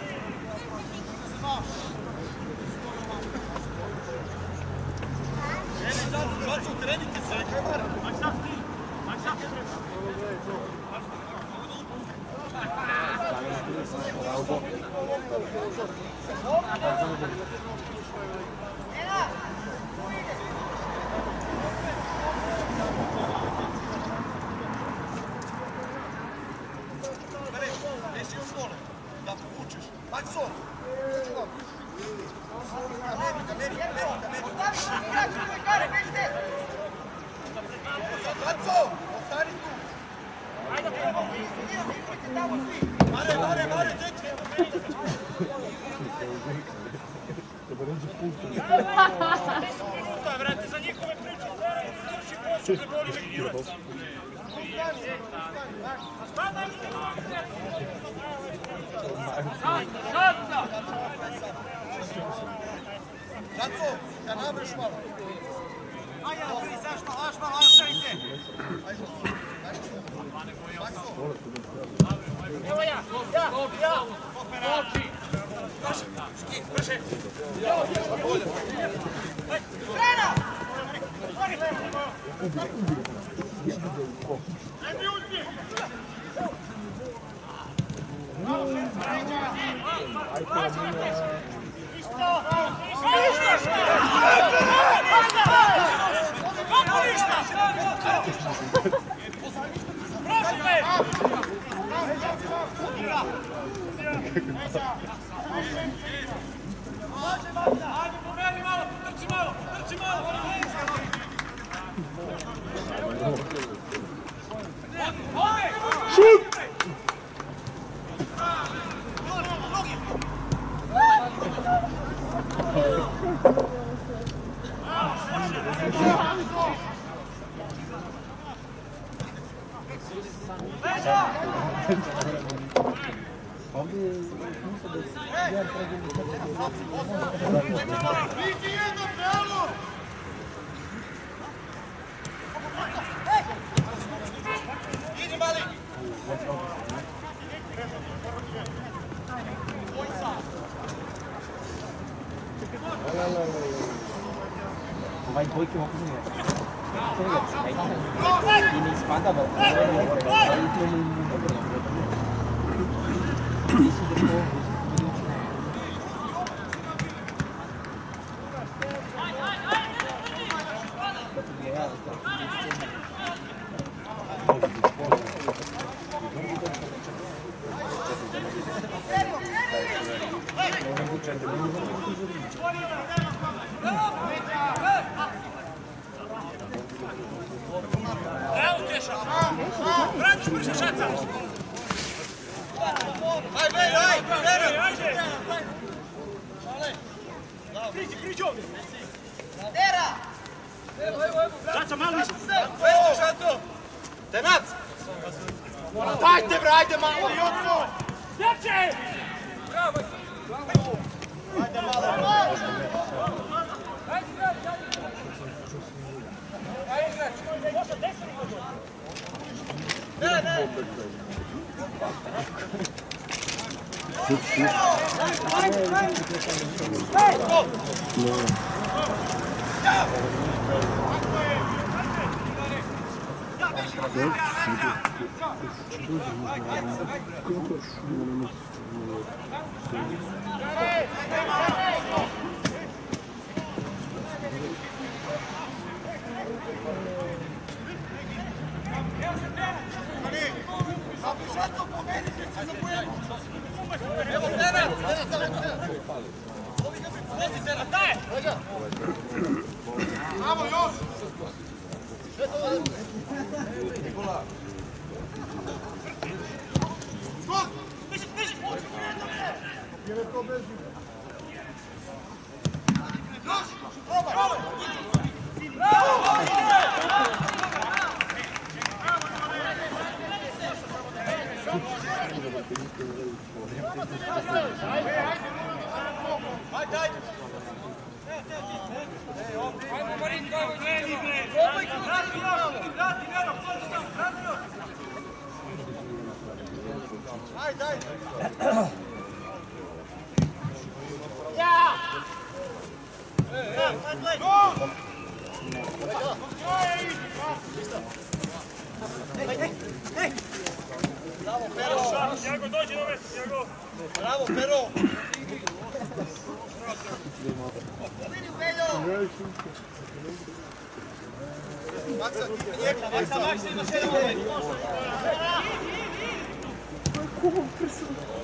S4: Žacu, krenite se! Mak sad ti! Mak sad ti!
S1: Vai dojke mogu zanimati. I ne ispada, ali to mi
S4: Dajte bre, ajde malo, Joko! Jače! Bravo! Ajde malo! Ne, ne! Bravo, još! Nikola! Skok! Biži, biži! Jer je to beži. Još! Probaj! Bravo! Ajde, ajde! Ajmo, Marinko, ajmo, kreni, bre! Probaj, vrati, vrati, vrati, vrati, ajde, ajde! Ja! Bravo, Pero! Jago, dođi do mesta, Jago! Bravo, Pero! Maksa, Maksa, Maksa, imaš jedan moment.
S8: Kubu prsu.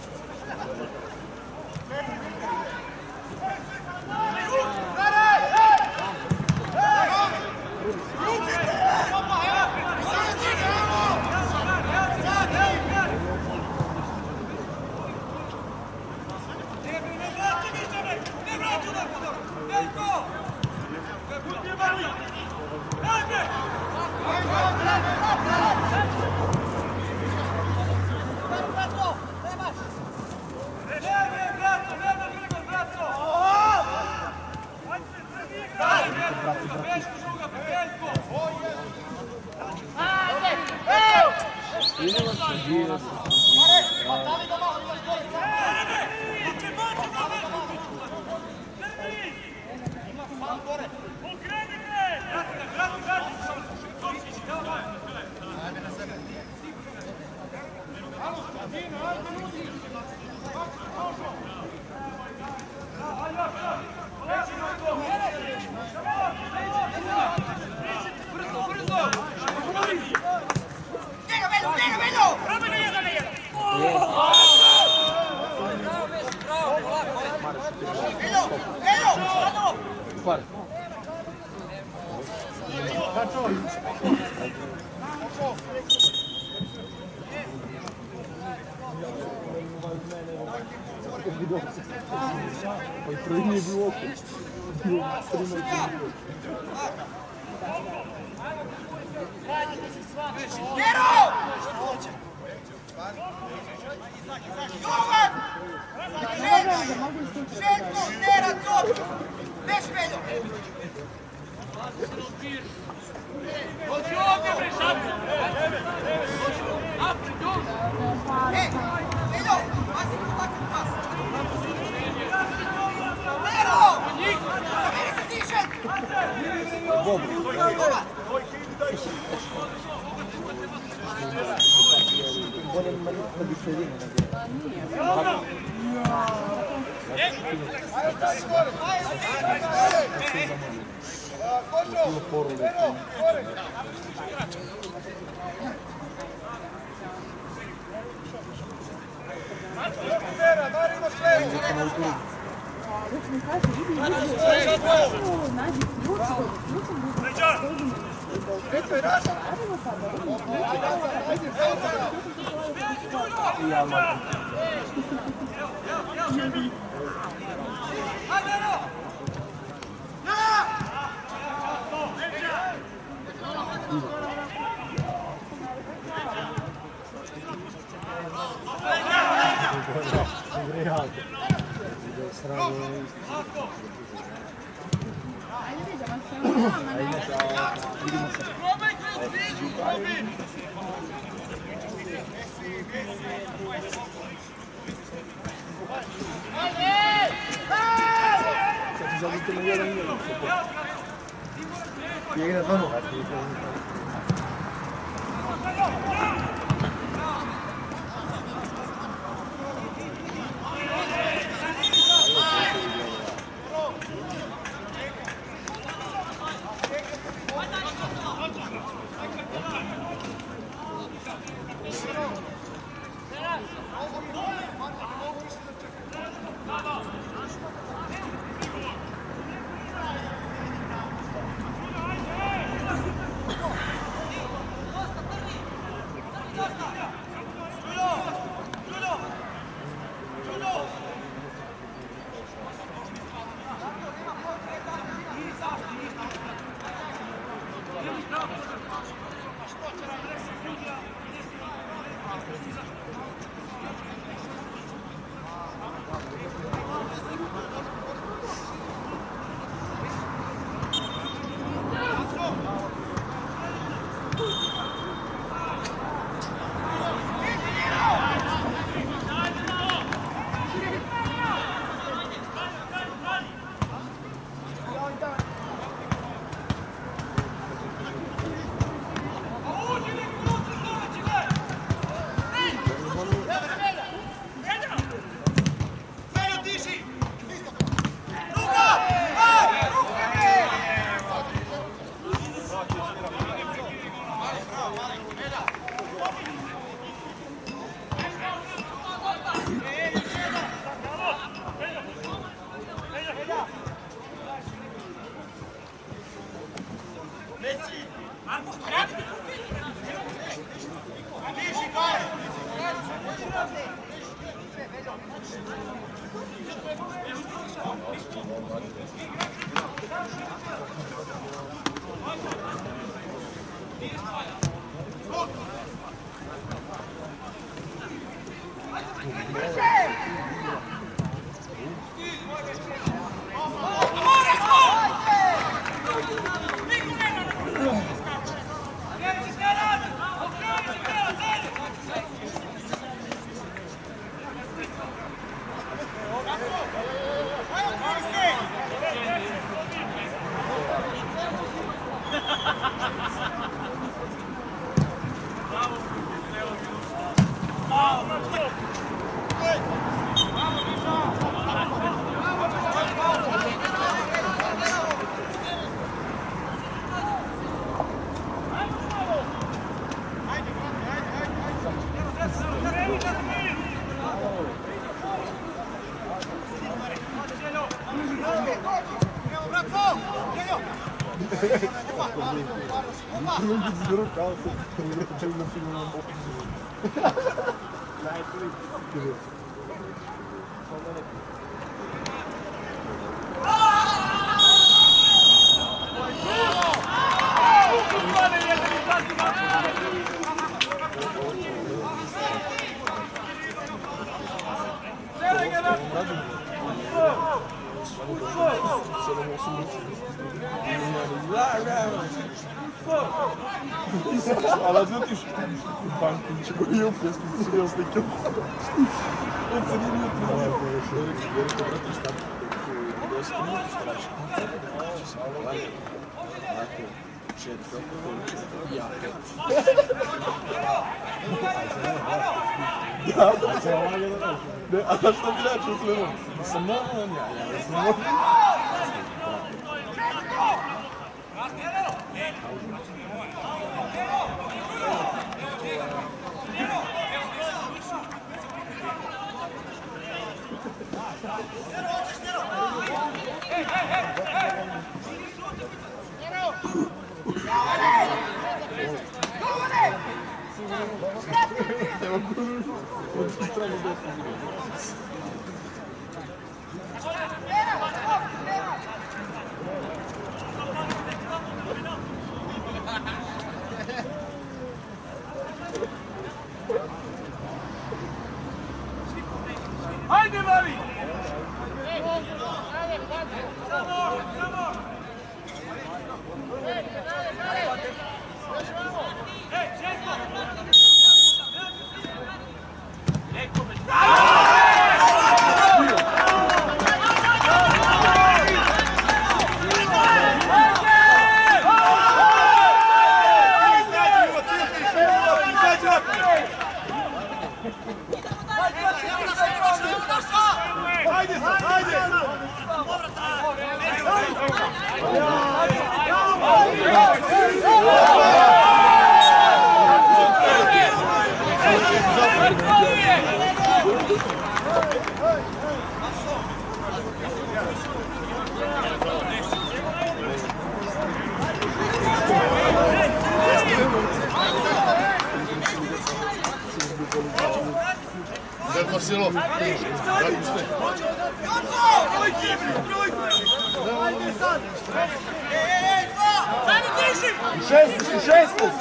S6: Poi primi due
S4: Nero! Jovan! Željko, Nera, Cop! Neš Veljo!
S5: Dođi ovdje, bre, šapcu!
S4: Ej, Veljo! Pasi ko takav pas! Nero! Zamiri se tiše! Jovan!
S1: Volim da bi sredine
S2: Ale znatiš, banković koji je upio spisio s nekim. On se nije nije trenirao. Jer to brate šta, deset minuta šta rači. Znači se pogledaj. Ako, četiri, i ja pet. Da, da, a šta bi rači u slevom? Sam normalan ja, ja ne znam.
S4: Hajde, Mari!
S6: Zed Marcelo, daj uste.
S2: Šesnaest, šesnaest!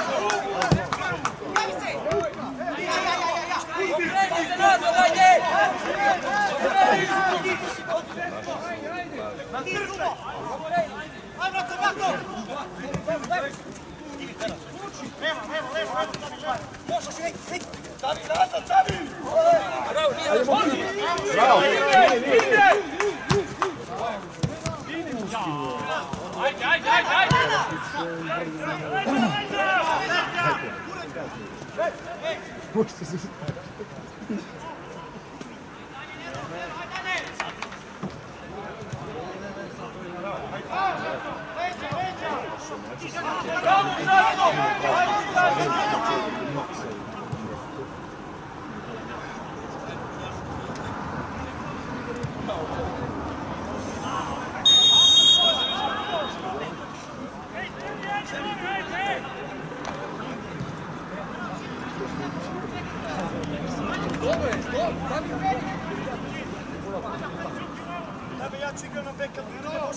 S4: Ajde, ajde, ajde, ajde!
S6: Možete se
S4: Hey! Daj, ja ću igram na beka, ne možeš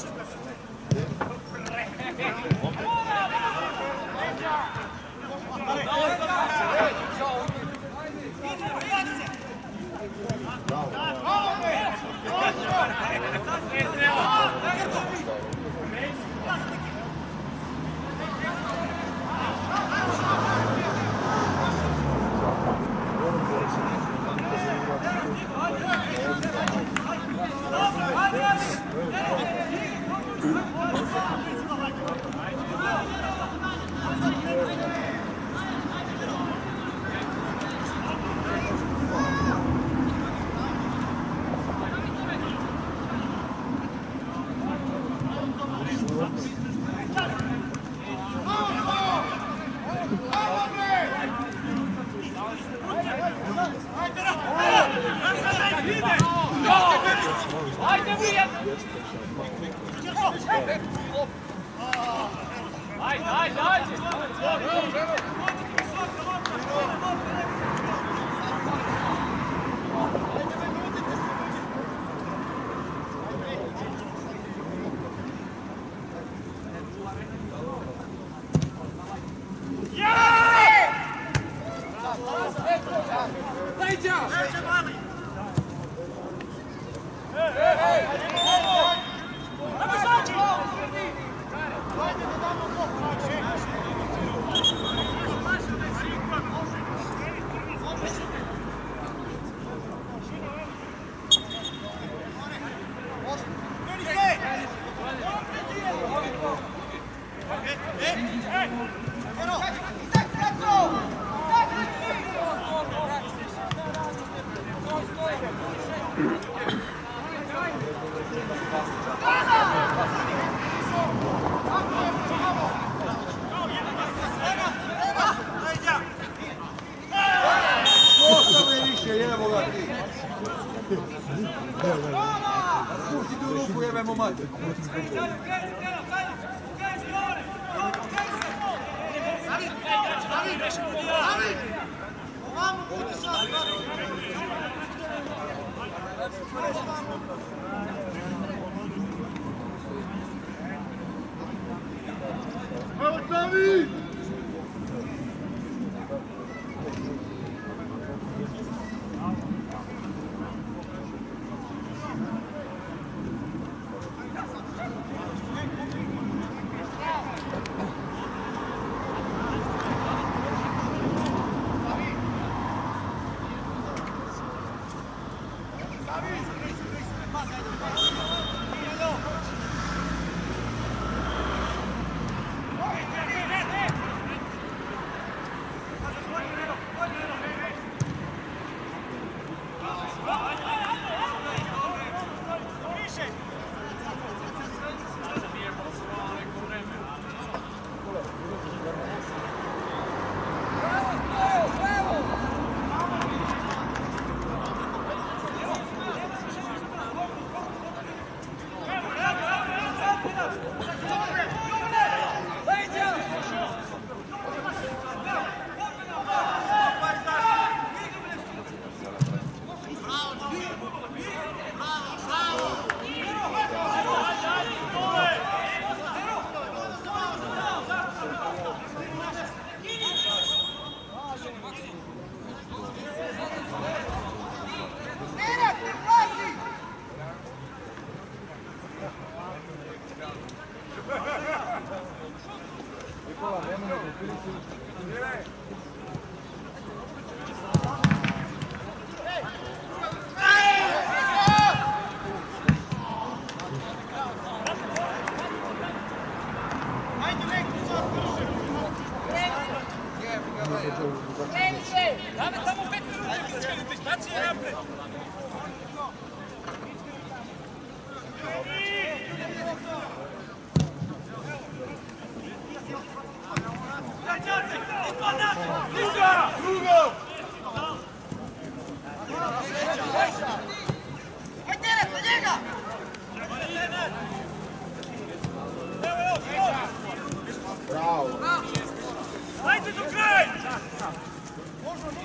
S4: Ajde do kraja!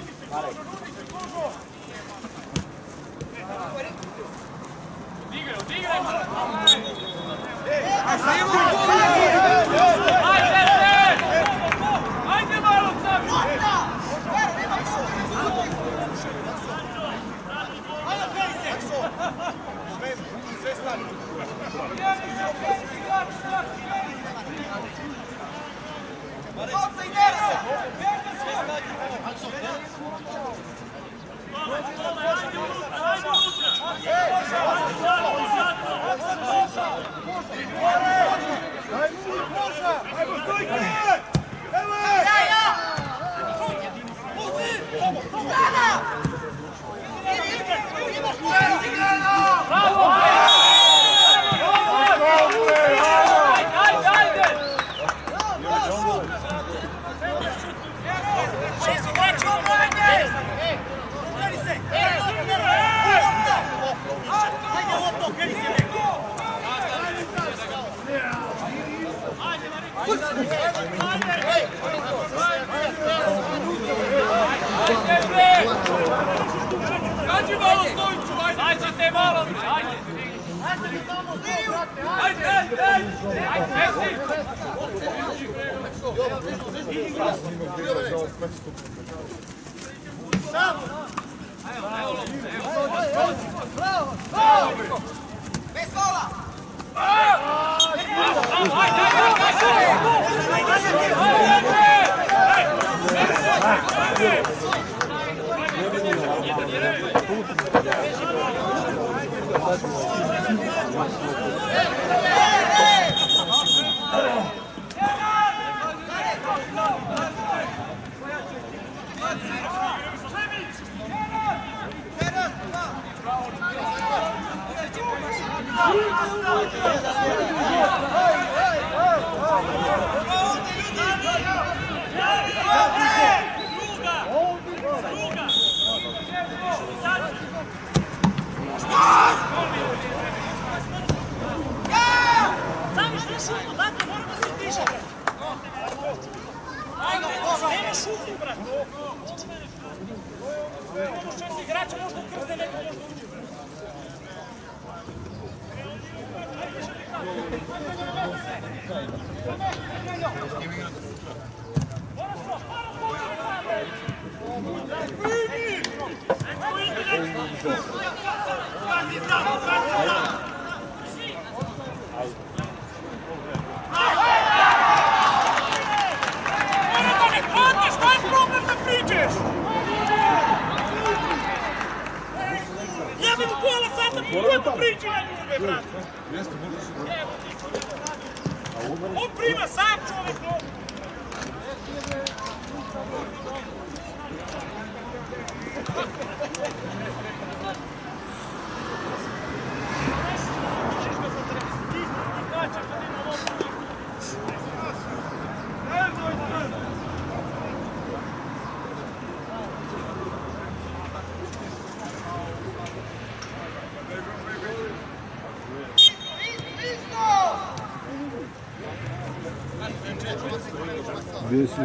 S6: Десять.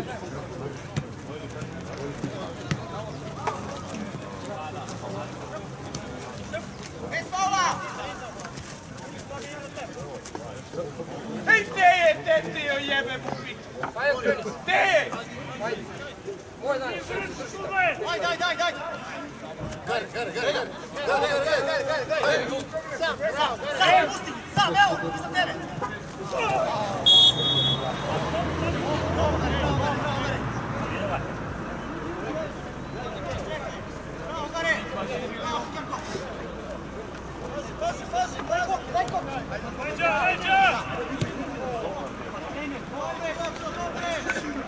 S4: Hej, gdje je tetio jebe bubi? Gdje je? Ajde, ajde, ajde, ajde! Gari, gari, gari, gari! Gari, gari, gari, gari, gari! Sam, sam, sam, pusti! Sam, evo, iza tebe! Bravo, Gari! Bravo, Kjerko! Pazi, pazi, daj kop, daj kop! Ajde, ajde! Dobre, dobre, dobre!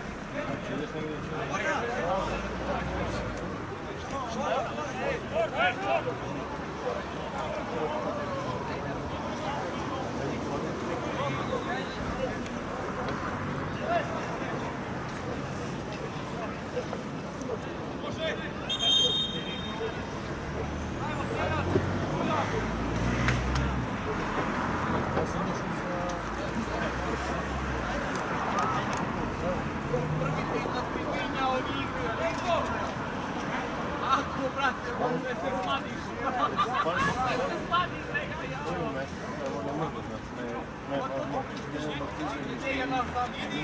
S5: brate, ovo ne se smadiš. Se smadiš, neka ja.
S3: Ovo mjesto, ovo ne može, znači, ne, ne, ne, ne, ne, ne,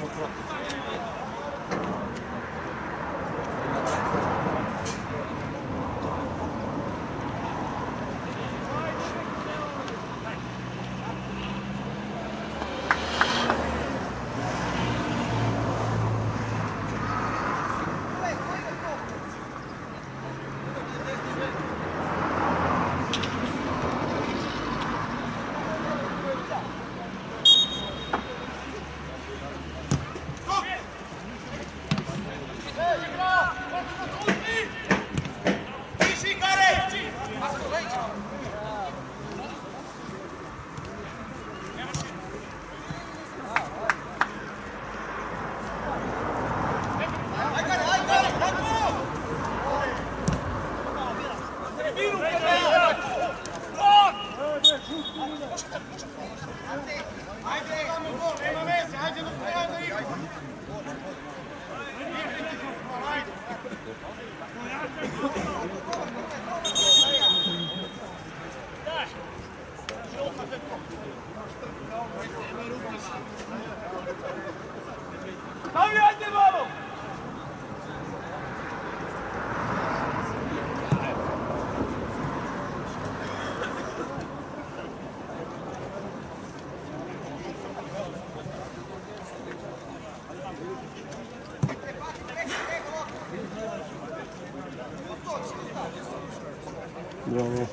S6: Bravo.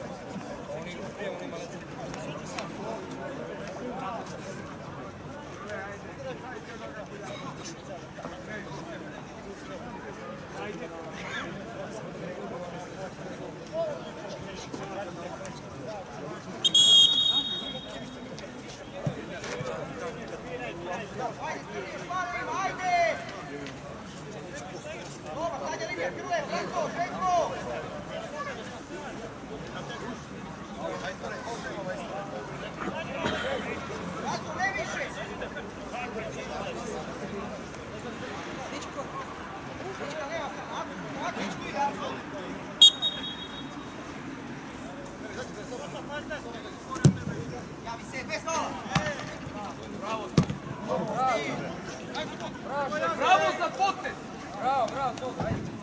S5: Bravo za potez! Bravo, bravo, to.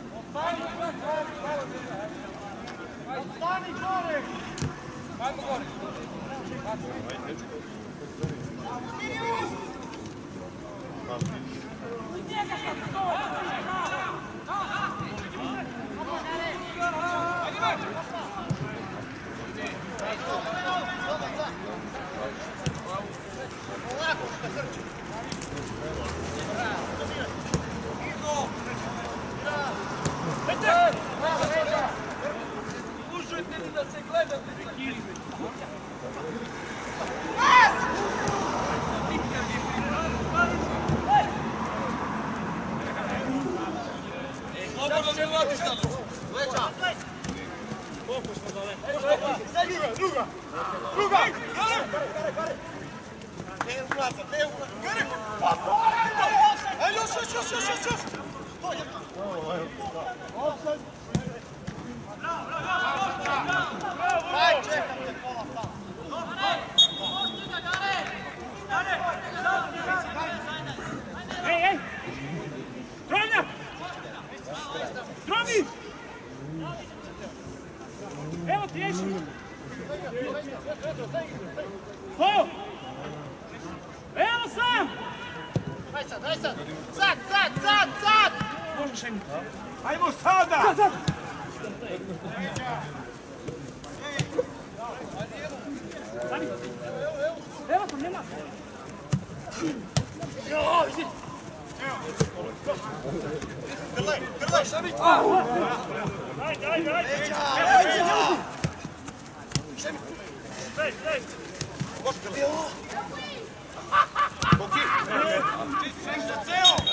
S5: Stani gore! Ajmo gore! Užujte mi da se gledate za kilime. Slobodno ne vladiš danas. Leća. Popušno dole. Druga, druga. Druga. Ne ulazam, ne ulazam. Gari. Ajde, još, još, još, još, još, još. To je. Offside. Bravo, bravo, bravo. Aj, čekam te pola sam. Ej, ej! Tronja! Tromi! Evo ti ješi! Ko? Evo sam! Daj sad, daj sad! Sad, sad, sad, sad! Možeš Emi? Ajmo sada! Sad, sad! Evo sam, nema! Jo, vidi! Grlaj, grlaj, šta mi? Daj, daj, daj! Leđa! Šta mi? Daj, daj! Može grlaj! Boki! Čim se ceo!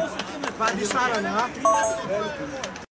S5: Pa di stvaranja, a?